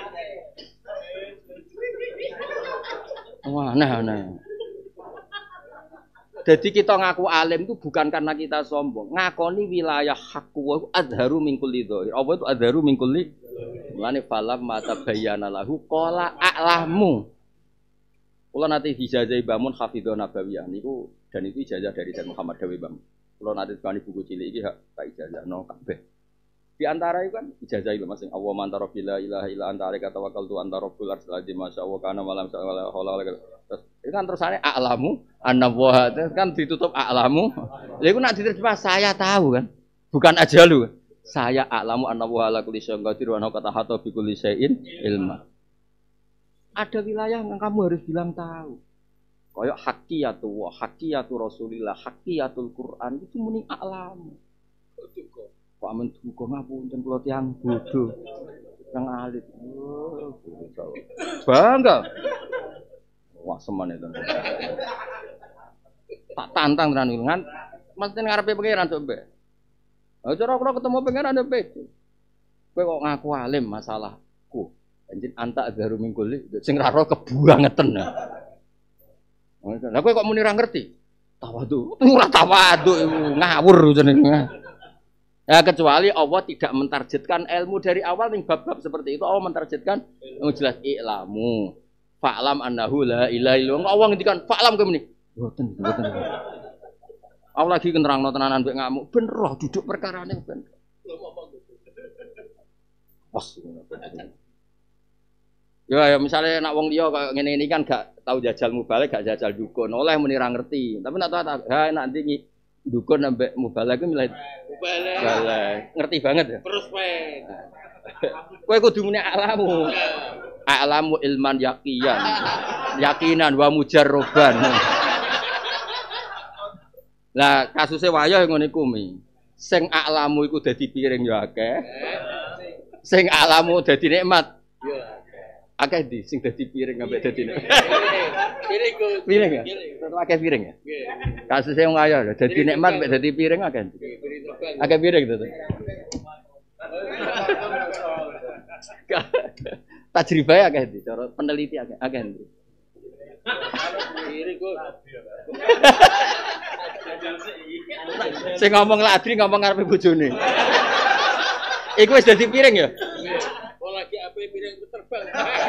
Wah, nah nah. Jadi kita ngaku alim itu bukan karena kita sombong. Ngakoni wilayah hakku wa adharu min kulli dhahir. Apa itu adharu min kulli? Mulane falam mata bayyana lahu qala a'lamu. Kula nate ijazah Bamun Hafidhun Nabawiyah niku dan itu ijazah dari Sayyid Muhammad Dawi Bam. Kula nate kani buku cilik iki hak tak ijazahno kabeh. Di antara itu kan ijazah itu masing Allah mantara bila ilaha illa anta alaika tawakkaltu anta rabbul arsyil azim masyaallah kana malam wala haula wala terus itu kan terusane a'lamu annallaha kan ditutup a'lamu. Lha iku nak diterjemah saya tahu kan. Bukan aja lu. Saya a'lamu annallaha ala kulli syai'in qadir wa anna qatahata bi kulli syai'in ilma. Ada wilayah yang kamu harus bilang tahu. Kayak hakiyatu wa hakiyatu Rasulillah, hakiyatul Quran itu muni a'lamu. Pak men duka ngapunten kula tiyang bodoh. Yang alit. Oh, bangga. Wah, semane to. Tak tantang tenan iki kan mesti ngarepe pangeran coba. Lah cara kula ketemu pangeran ya beda. Kowe kok ngaku alim masalahku. Anjir anta azharu min kulli sing ra ro kebuangeten. Lah kowe kok muni ra ngerti? Tawadhu. Ora tawadhu ngawur jenenge. Ya kecuali Allah tidak mentargetkan ilmu dari awal ning bab-bab seperti itu. Allah mentargetkan oh jelas i'lamu. Fa'lam annahu la ilaha illallah. Allah ngendikan fa'lam kowe muni. Mboten, mboten. Allah lagi kenerangno tenanan mbek ngamuk. Ben roh duduk perkarane ben. Pas. Ya, ya misalnya nak wong liya kayak ngene ini kan gak tahu jajal mubalek, gak jajal dukun. Oleh muni ra ngerti. Tapi nak tahu ha nak ndi dukun ambek mubalek ku milih mubalek. Ngerti banget ya? Terus wae. Kowe kudu muni alamu. Alamu ilman yaqiyan. Yakinan wa mujarroban. Lah kasusé wayah ngene iku mi. Sing alamu iku dadi piring ya akeh. Sing alamu dadi nikmat. Ya. Akeh di sing dadi piring ambek dadi piring ku piring ya tetep akeh piring ya kasus wong ayo dadi nikmat ambek dadi piring akeh akeh piring to tajribah akeh di cara peneliti akeh akeh piring ku sing ngomong ladri ngomong ngarepe bojone iku wis dadi piring ya lagi apa piring terbang.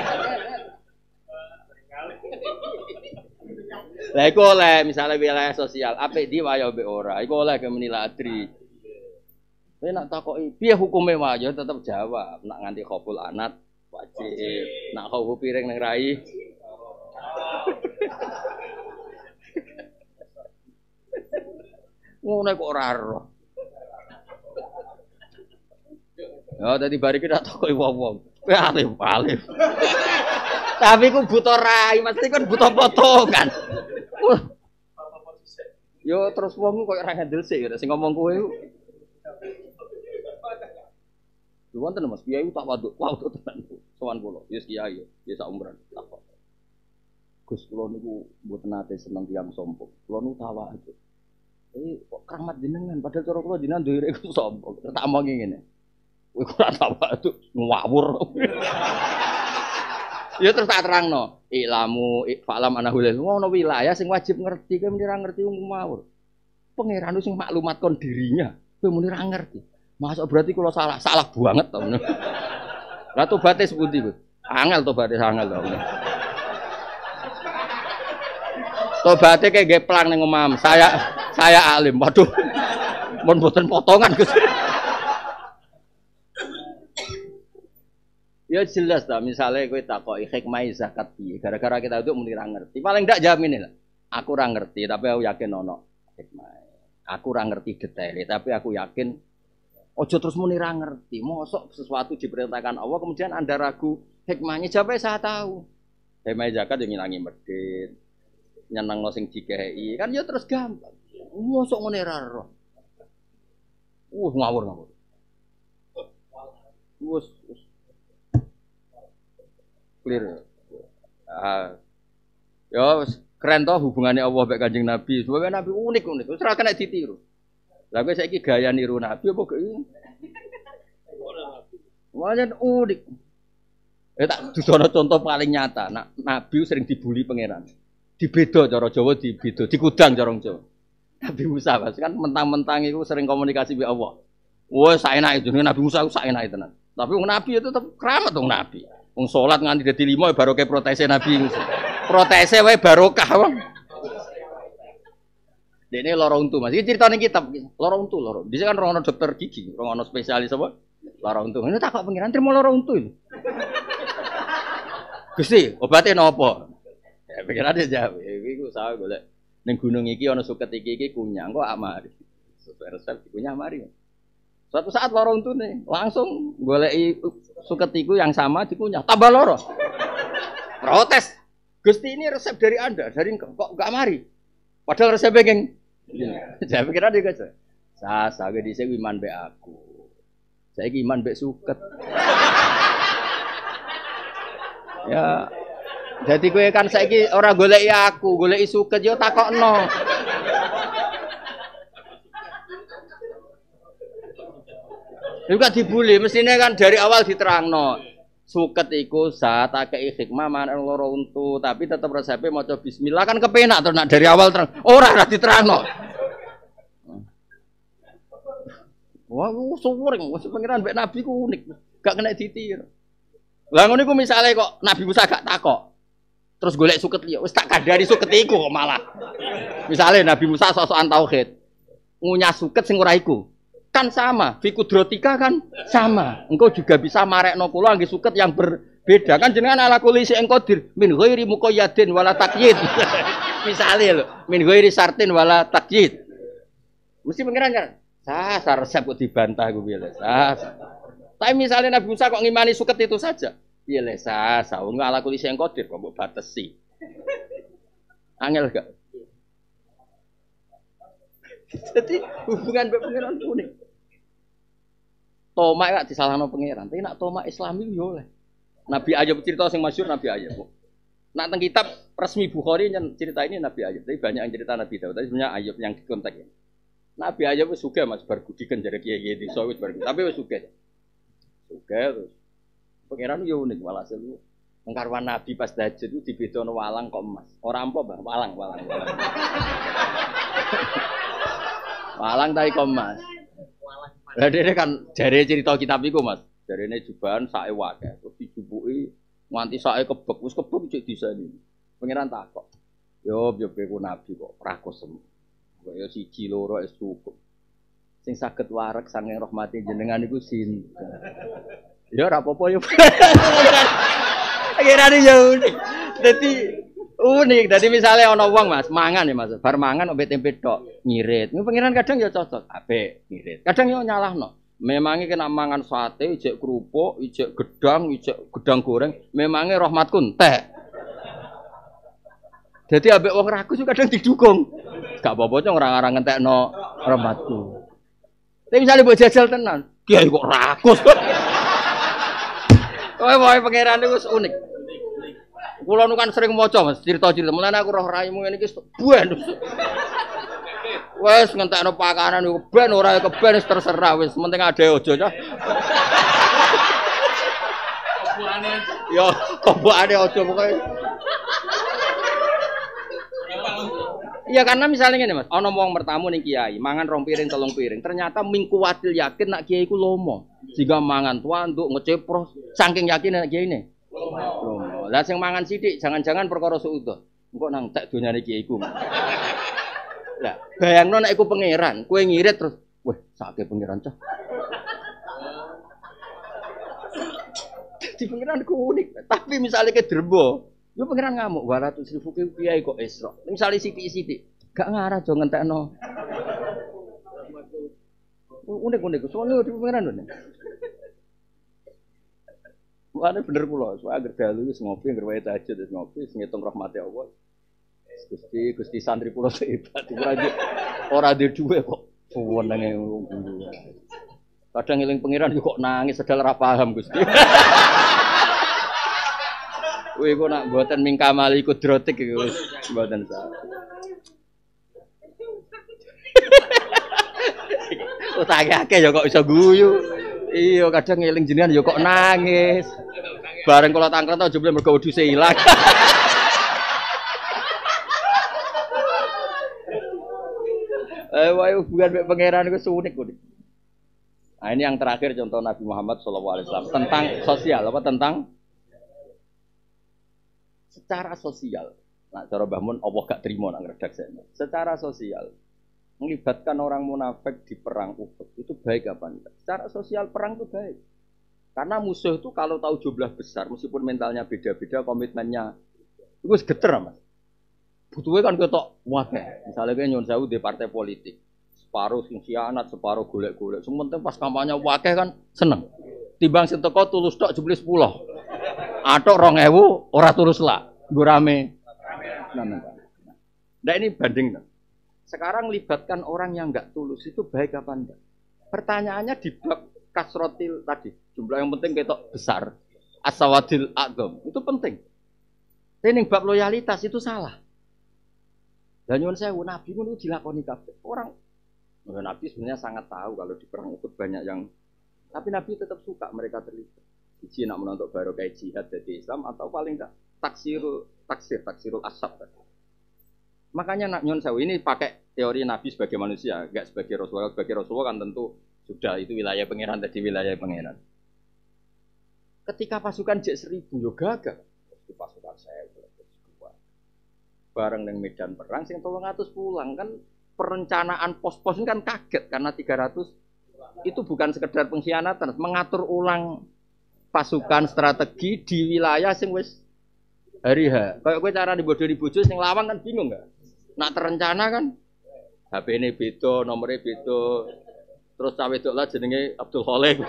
Lah iku oleh misalnya wilayah sosial, apik di wayo mbek ora. Iku oleh ke menila adri. Kowe nak takoki piye hukume wayo tetep jawab. Nak nganti khoful anat wajib. Nak khofu piring ning rai. Ngono kok ora ero. Ya dadi bari kita takoki wong-wong. Kowe alim, alim. Tapi ku buta rai, mesti kan buta potongan. Yo terus wong koyo ora handle sik ya sing ngomong kowe. Lu wonten Mas, kiai tak waduk, waduk tenan. Sowan kula, yes kiai, ya sak umran. Gus kula niku mboten nate seneng tiyang sombong. Kula nu tawadhu. Eh kok keramat jenengan padahal cara kula jenengan duwe iku sapa? Tak omongi ngene. Kowe ora tau tuh ngawur. Ya terus tak terangno, ilamu falam anahu lil ngono wilayah sing wajib ngerti, kowe muni ra ngerti wong ngawur. Pangeran sing maklumatkan dirinya, kowe muni ra ngerti. Masuk berarti kula salah, salah banget to. Lah tobaté sepundi, Bu? Angel tobaté angel to. Tobaté kayak geplang ning omah. Saya saya alim. Waduh. Mun mboten potongan, Gus. Ya jelas dah, misalnya kowe takoki hikmah zakat piye. Gara-gara kita itu muni ra ngerti. Paling ndak jamin lah. Aku ra ngerti, tapi aku yakin ono hikmah. Aku ra ngerti detailnya, tapi aku yakin ojo terus muni ra ngerti. Mosok sesuatu diperintahkan Allah kemudian Anda ragu hikmahnya. Jawab saya tahu. Hikmah zakat yang ngilangi medit. Nyenengno sing dikei. Kan ya terus gampang. Mosok ngene ra ro. Uh ngawur-ngawur. Wes clear. Ah. Ya keren toh hubungannya Allah mek Kanjeng Nabi. Sebab Nabi unik-unik. Wis ora kena ditiru. Lah kowe saiki gaya niru Nabi apa gak iki? Wajan unik. Eh tak dudono contoh paling nyata. Nak Nabi sering dibuli pangeran. Dibedo cara Jawa dibedo, dikudang cara Jawa. Nabi Musa Mas kan mentang-mentang iku sering komunikasi mbek Allah. Wes saenake jenenge Nabi Musa ku saenake tenan. Tapi wong Nabi itu tetep keramat wong Nabi. Wong salat nganti dadi lima barokah protese Nabi Musa. Protese wae barokah wong. Dene lara untu Mas. Iki critane kitab. Lara untu lara. Dise kan ora ono dokter gigi, ora ono spesialis apa? Lara untu. Ini tak kok pengiran trimo lara untu itu. Gusti, obatnya napa? Ya pengiran dia jawab. Iki ku sae golek ning gunung iki ana suket iki iki kunyang kok amari. Sesuai resep kunyang mari. Suatu saat lara untune langsung goleki suket iku yang sama dikunyah. Tambah lara. Protes. Gusti ini resep dari Anda, dari kok enggak mari. Padahal resep pengen. Saya pikir ada juga. Saya saya di sini iman be aku. Saya iman be suket. Ya. Jadi gue kan saya orang goleki aku, goleki suket yo takokno. Juga dibuli, mestinya kan dari awal diterangno. Suket iku zat akeh hikmah man lara untu, tapi tetep resepe maca bismillah kan kepenak to nak dari awal terang. Ora ora diterangno. Wah, suwering, wis pengiran mbek Nabi ku unik, gak kena ditiru. Lah ngono iku misale kok Nabi Musa gak takok. Terus golek suket liya, wis tak kandhani suket iku kok malah. Misale Nabi Musa sok-sokan tauhid. Ngunyah suket sing ora iku. Kan sama, fi kudrotika kan sama. Engkau juga bisa marekno kula nggih suket yang berbeda kan jenengan ala kulli syai'in qadir min ghairi muqayyadin wala taqyid. Misale lho, min ghairi sartin wala taqyid. Mesti pengiran kan. Sah, sah resep kok dibantah gue biasa. Sah. Tapi misalnya Nabi Musa kok ngimani suket itu saja. Iya le sah, sah wong ala kulli syai'in qadir kok mbok batesi. Angel gak? Jadi hubungan mbek pangeran unik. Tomak gak disalahno pangeran, tapi nak tomak Islami yo oleh. Nabi Ayub cerita sing masyhur Nabi Ayub. Nak teng kitab resmi Bukhari cerita ini Nabi Ayub, tapi banyak yang cerita Nabi Daud. Tapi sebenarnya Ayub yang dikontak ya. Nabi Ayub wis sugih Mas bar gudiken jare kiai-kiai desa wis bar. Tapi wis sugih. Sugih terus. Pangeran yo unik malah selu. Engkarwan Nabi pas dajjal itu dibedono walang kok emas. Ora amplop, Mbah, walang, walang, walang. Walang tapi kok emas. Lah dene kan jare cerita kitab iku, Mas. Jarene jubahan sak ewake, terus dijupuki nganti sake kebek, wis kebek cek disani. Pangeran takok. Yo, yo kowe Nabi kok prakosem. Kok yo siji loro wis cukup. Sing saged wareg saking rahmati jenengan iku sinten. Ya ora apa-apa yo. Akhirane yo unik. Dadi unik. Dadi misale ana wong Mas, mangan ya Mas. Bar mangan mbek tempe tok, ngirit. Niku pangeran kadang ya cocok, apik ngirit. Kadang yo nyalahno. Memangnya kena mangan sate, ijek kerupuk, ijek gedang, ijek gedang goreng. Memangnya rahmatku entek. Jadi ambek wong rakus juga kadang didukung. Gak apa-apa cong orang-orang ngentekno rahmatku. Tapi misalnya buat jajal tenan, kiai kok rakus. Kowe wae pangeran iku unik. Kula nu kan sering maca Mas cerita-cerita. Mulane aku roh raimu ngene iki buan. Wes ngentekno pakanan iku ben ora keben wis terserah wis penting ade aja ya. Kobokane. Yo kobokane aja pokoke. Iya karena misalnya ngene Mas, ana wong mertamu ning kiai, mangan rong piring telung piring, ternyata mingku wadil yakin nak kiai ku lomo. Sehingga mangan tuanduk ngecepros, saking yakin nak kiai ne. Lomo. Lah sing mangan sithik jangan-jangan perkara suudzon. Engko nang tak donyane kiai ku. Lah, bayangno nek iku pangeran, kowe ngirit terus, weh, sakake pangeran cah. Di pangeran ku unik, tapi misalnya ke derbo, yo pangeran ngamuk, waratus ribu kiai kok esrok. Misalnya sithik-sithik, gak ngarah jo ngentekno. Unik-unik, soalnya di pangeran lho. Wah, bener kula, soalnya agar dalu wis ngopi, agar wae tahajud wis ngopi, wis ngitung rahmate Allah. Gusti, Gusti santri pulau sehebat, ora di, ora di duwe kok wenenge guru. Kadang eling pangeran kok nangis sedal ora paham Gusti. Kowe kok nak mboten mingkamali kudrotik iku wis mboten sah. Utake-ake ya kok iso guyu. Iya, kadang eling jenengan ya kok nangis. Bareng kula tangkret to jebule mergo wedhuse ilang. Eh, wae hubungan mek pangeran iku unik-unik. Nah, ini yang terakhir contoh Nabi Muhammad shallallahu alaihi wasallam tentang sosial apa tentang secara sosial. Nah, cara Mbah Mun Allah gak trimo nang redaksine. Secara sosial melibatkan orang munafik di perang Uhud itu baik apa enggak? Secara sosial perang itu baik. Karena musuh itu kalau tahu jumlah besar meskipun mentalnya beda-beda, komitmennya itu geter Mas. Butuhnya kan ketok wakil. Misalnya kayak nyuwun sewu di partai politik, separuh sing sianat, separuh golek-golek. Sementara pas kampanye wakil kan seneng. Timbang sing teko tulus tok jebule sepuluh. Atok rong ewu ora tulus lah. Nggo rame. Nah, ini banding. Sekarang libatkan orang yang enggak tulus itu baik apa enggak? Pertanyaannya di bab kasrotil tadi, jumlah yang penting ketok besar. Asawadil aqdam, itu penting. Tapi bab loyalitas itu salah. Dan nyuwun sewu Nabi itu dilakoni kabeh. Orang Nabi sebenarnya sangat tahu kalau di perang Uhud banyak yang, tapi Nabi tetap suka mereka terlibat. Iji nak menonton barokah jihad dari Islam atau paling enggak taksirul taksir taksirul asab. Makanya nak nyuwun sewu ini pakai teori Nabi sebagai manusia, enggak sebagai Rasulullah. Sebagai Rasulullah kan tentu sudah itu wilayah pangeran tadi wilayah pangeran. Ketika pasukan jek seribu yo gagah, pasukan saya bareng dengan medan perang sing tolong atus pulang kan perencanaan pos-pos ini kan kaget karena tiga ratus itu bukan sekedar pengkhianatan, mengatur ulang pasukan strategi di wilayah sing wis hari H. Kayak kowe cara dibodoni bojo sing lawang kan bingung enggak? Nak terencana kan H P ini beda, nomornya beda. Terus cawe wedok lah jenenge Abdul Khalek.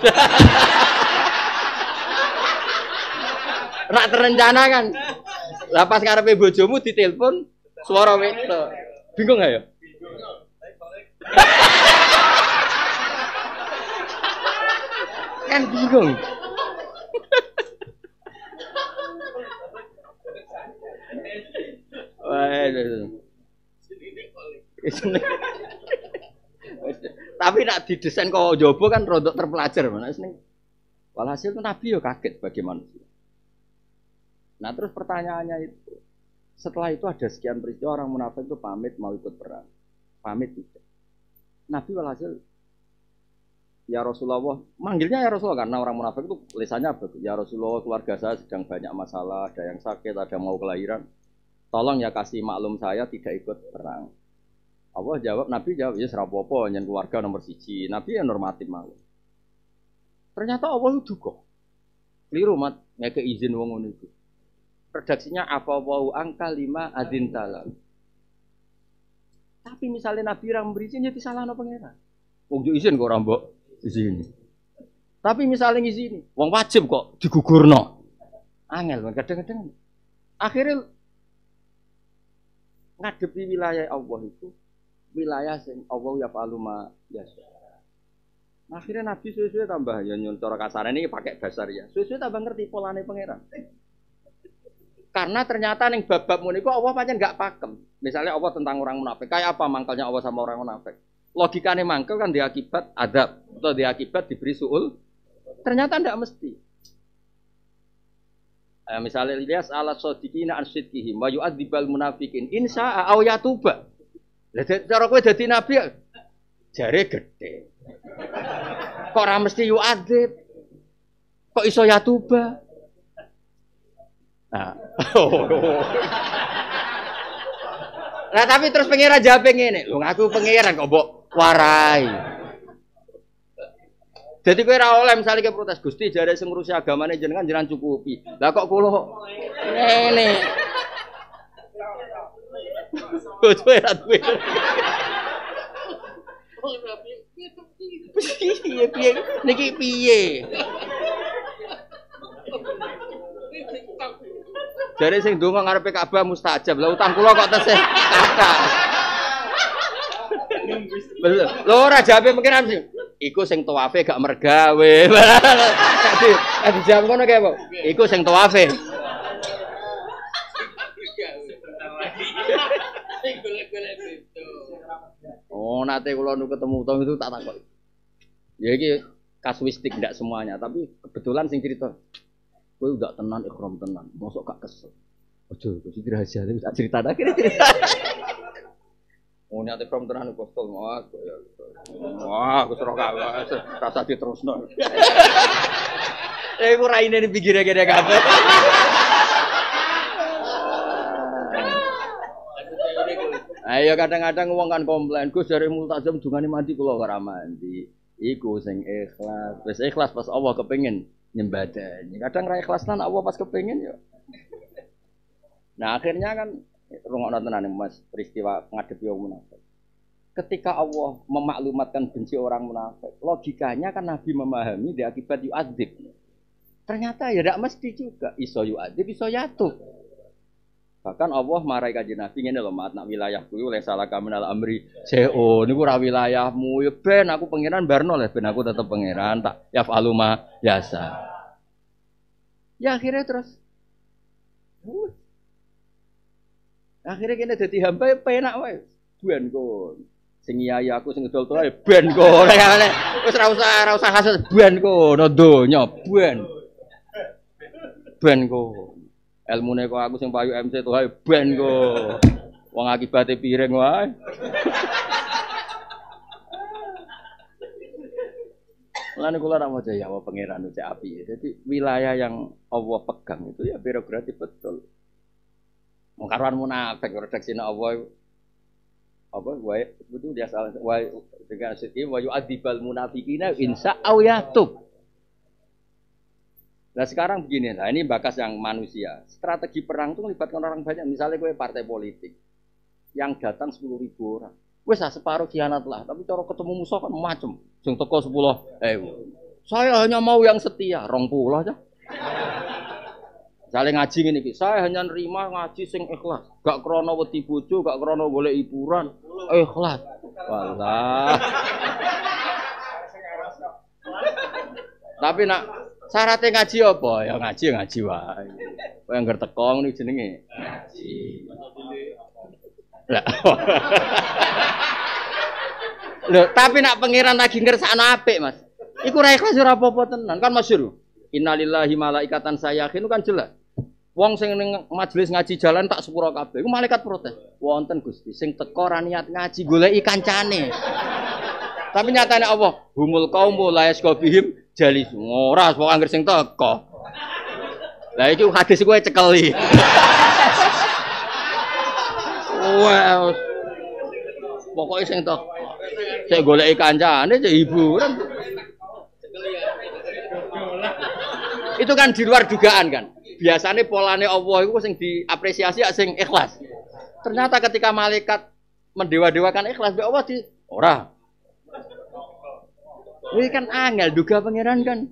Nak terencana kan. Lah pas karepe bojomu ditelepon suara wedok. Bingung enggak ya? Kan bingung. Wah, tapi nak didesain kok jowo kan rodok terpelajar mana seneng. Walhasil itu Nabi yo kaget bagi manusia. Nah terus pertanyaannya itu, setelah itu ada sekian peristiwa orang munafik itu pamit mau ikut perang, pamit tidak. Nabi walhasil, ya Rasulullah, manggilnya ya Rasulullah karena orang munafik itu lisannya apa? Ya Rasulullah keluarga saya sedang banyak masalah, ada yang sakit, ada yang mau kelahiran, tolong ya kasih maklum saya tidak ikut perang. Allah jawab, Nabi jawab, ya serapopo, yang keluarga nomor siji. Nabi yang normatif malu. Ternyata Allah itu kok keliru mat, ngeke izin wong itu. Redaksinya apa wau angka lima adin talam. Tapi misalnya Nabi yang memberi izin, jadi salah no pangeran. Wong jo izin kok rambok izin. Tapi misalnya izin, wong wajib kok digugurno. Angel, kadang-kadang. Akhirnya ngadepi wilayah Allah itu. Wilayah sing Allah ya paluma ya. Akhirnya Nabi suwe-suwe tambah ya nyun cara kasar ini pakai dasar ya. Suwe-suwe tambah ngerti polane pangeran. Karena ternyata ning bab-bab niku Allah pancen enggak pakem. Misalnya Allah tentang orang munafik, kayak apa mangkelnya Allah sama orang munafik? Logikanya mangkel kan diakibat adab atau diakibat diberi suul. Ternyata enggak mesti. Eh, misalnya lihat ala sadiqina an sidqihim wa yu'adzibal munafiqin insya'a aw yatuba. Lah cara kowe dadi nabi jare gede. Kok ora mesti yu'adzib? Kok iso yatuba? Nah. Nah tapi terus pengira jawab ngene, lho aku pengiran kok mbok warai. Jadi kowe ora oleh misale ke protes Gusti jare sing ngurusi agamane jenengan jenengan cukupi. Lah kok kula ngene. Kowe ora duwe. Piye piye niki piye? Jare sing ndonga ngarepe Ka'bah mustajab. Lah utang kula kok tesih kathah. Lho ora jawabe pengiran sing iku sing tawafe gak mergawe. Dadi dadi jawab ngono kae, Pak. Iku sing tawafe. Oh, nate kula nu ketemu utang itu tak takok. Ya iki kasuistik ndak semuanya, tapi kebetulan sing cerita kowe udah tenan ikhram tenan, mosok gak kesel. Ojo, iki rahasia iki tak cerita akhirnya cerita. Oh nyate ikhram tenan kok kesel wah. Wah, aku serok gak rasa diterusno. Eh iku raine pikire kene kabeh. Ayo kadang-kadang wong kan komplain, Gus jare multazam dungane mandi kula ora mandi. Iku sing ikhlas. Wis ikhlas pas Allah kepengin nyembadani. Kadang ra ikhlas lan Allah pas kepengin ya. Nah, akhirnya kan rungokno tenan Mas peristiwa ngadepi wong munafik. Ketika Allah memaklumatkan benci orang munafik, logikanya kan Nabi memahami dia akibat yu'adzib. Ternyata ya tidak mesti juga iso yu'adzib iso yatub. Bahkan Allah marai kanjeng Nabi ngene lho, mat nak wilayahku oleh salah kaminal amri seo niku ora wilayahmu ya ben aku pangeran barno le ben aku tetep pangeran tak yafalu ma yasa. Ya akhirnya terus uh, akhirnya kene dadi hamba ya penak wae. Ben kon sing iya aku sing ngedol-dol ae ben kon wis ora usah ora usah hasud ben kon donya ben ben kon ilmune kok aku sing payu M C to ae ben kok. Wong akibate piring wae. Lan kula ra mau jaya wa pangeran cek api. Jadi wilayah yang Allah pegang itu ya birokrati betul. Wong karuan munafik redaksine Allah apa wae betul dia salah wae dengan sedih wa yu'adzibal munafiqina insya au yatub. Nah sekarang begini, nah ini bakas yang manusia. Strategi perang itu melibatkan orang banyak. Misalnya gue partai politik yang datang sepuluh ribu orang. Wes separuh khianat lah, tapi cara ketemu musuh kan macam. Sing teko sepuluh, eh, saya hanya mau yang setia, rong puluh aja. Misalnya ngaji ini, saya hanya nerima ngaji sing ikhlas. Gak krono wedi bojo, gak krono golek hiburan, ikhlas. Walah. Tapi nak syaratnya ngaji apa? Ya ngaji ya ngaji wae. Kowe anggar teko ngono jenenge ngaji. Lah. Lho, tapi nak pangeran lagi ngersakno apik, Mas. Iku ra ikhlas ora apa-apa tenan. Kan masyhur. Innalillahi malaikatan sayyahin kan jelas. Wong sing ning majelis ngaji jalan tak sepuro kabeh. Iku malaikat protes. Wonten Gusti, sing teko ra niat ngaji goleki kancane. Tapi nyatane Allah, humul qaumu la yasqabihim jalis ora wong anggere sing teko. Lah iki hadis kowe cekeli. Wow. Pokoke sing teko. Sing goleki kancane cek hiburan. Itu kan di luar dugaan kan. Biasanya polane Allah itu sing diapresiasi sing ikhlas. Ternyata ketika malaikat mendewa-dewakan ikhlas be Allah di ora. Ini kan angel duga pangeran kan.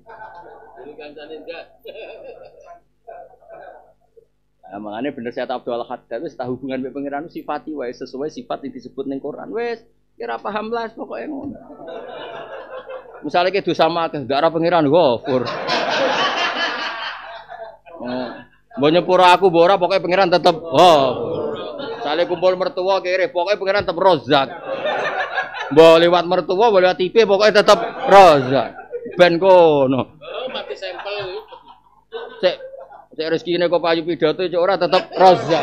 Nah, makanya bener saya Abdul Haddad wis tahu hubungan mbek pangeran sifati wae sesuai sifat yang disebut ning Quran. Wis kira paham lah pokoknya ngono. Misalnya ke dosa mah gak ora pangeran ghafur. Oh, Mbok nyepuro aku mbok ora pokoke pangeran tetep oh. Sale kumpul mertua kere pokoke pangeran tetep rozak. Mbok liwat mertua, mbok liwat T V pokoke tetep rozak. Ben kono. Oh, mati sampel. Cek cek rezekine kok payu pidato cek ora tetep rozak.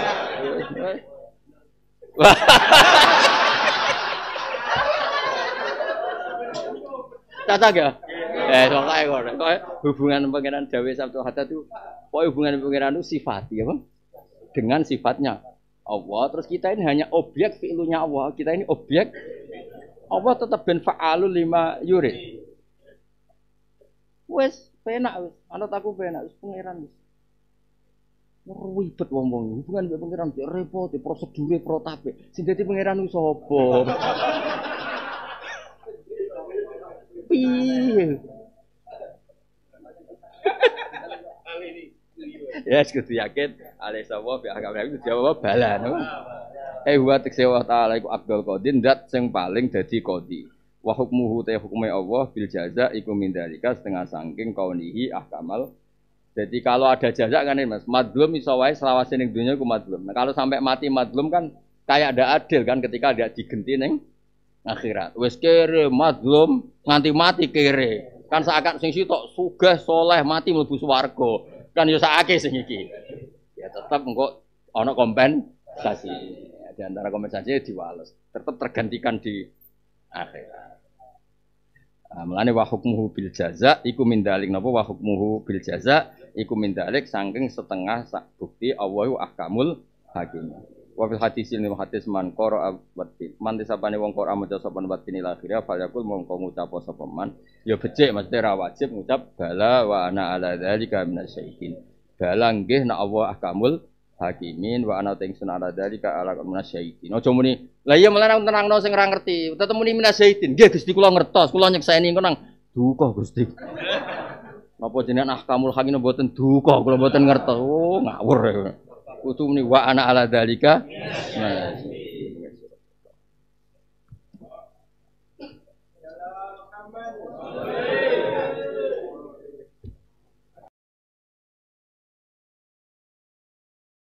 Cocok ya? Eh, pokoknya ngono. Pokoknya hubungan pangeran Dawe Sabtu Hatta itu pokoknya hubungan pangeran itu sifat ya, Bang. Dengan sifatnya Allah, terus kita ini hanya objek fi'lunya Allah. Kita ini objek Allah tetap ben fa'alul lima yurid. Wes penak wis, anut aku penak wis pangeran wis. Ribet wong-wong hubungan mbek pangeran repot, prosedure protape. Sing dadi pangeran ku sapa? Piye? Ya, kudu yakin alai sawah bi agama itu jawab bala no. Eh wa taksewa taala iku Abdul Qadir zat sing paling dadi qadi. Wa hukmuhu ta hukume Allah bil jaza iku mindalika setengah saking kaunihi ahkamal. Jadi kalau ada jaza kan ini Mas, madlum iso wae selawase ning dunya iku madlum. Nah, kalau sampai mati madlum kan kayak ada adil kan ketika ada digenti ning akhirat. Wis kere madlum nganti mati kere. Kan seakan sing sitok sugih saleh mati mlebu swarga. Kan yo sakake sing iki. Ya tetep engko ana kompensasi. Ya, di antara kompensasi diwales. Tetep tergantikan di akhirat. Nah, mulane wa hukmuhu bil jaza iku mindalik napa wa hukmuhu bil jaza iku mindalik saking setengah sak bukti Allahu ahkamul hakim. Wa fil hadis ini hadis man qara abati man disapane wong qara maca sapa batin akhirnya fal yakul mongko ngucap sapa man ya becik mesti ra wajib ngucap bala wa ana ala dzalika minasyaikin bala nggih nek Allah ahkamul hakimin wa ana tengsun ala dzalika ala minasyaikin aja muni la iya melarang nerangno sing ora ngerti tetep muni minasyaikin nggih Gusti kula ngertos kula nyekseni engko nang duka Gusti napa jenengan ahkamul hakim mboten duka kula mboten ngertos oh ngawur kudu muni wa ana ala dzalika nah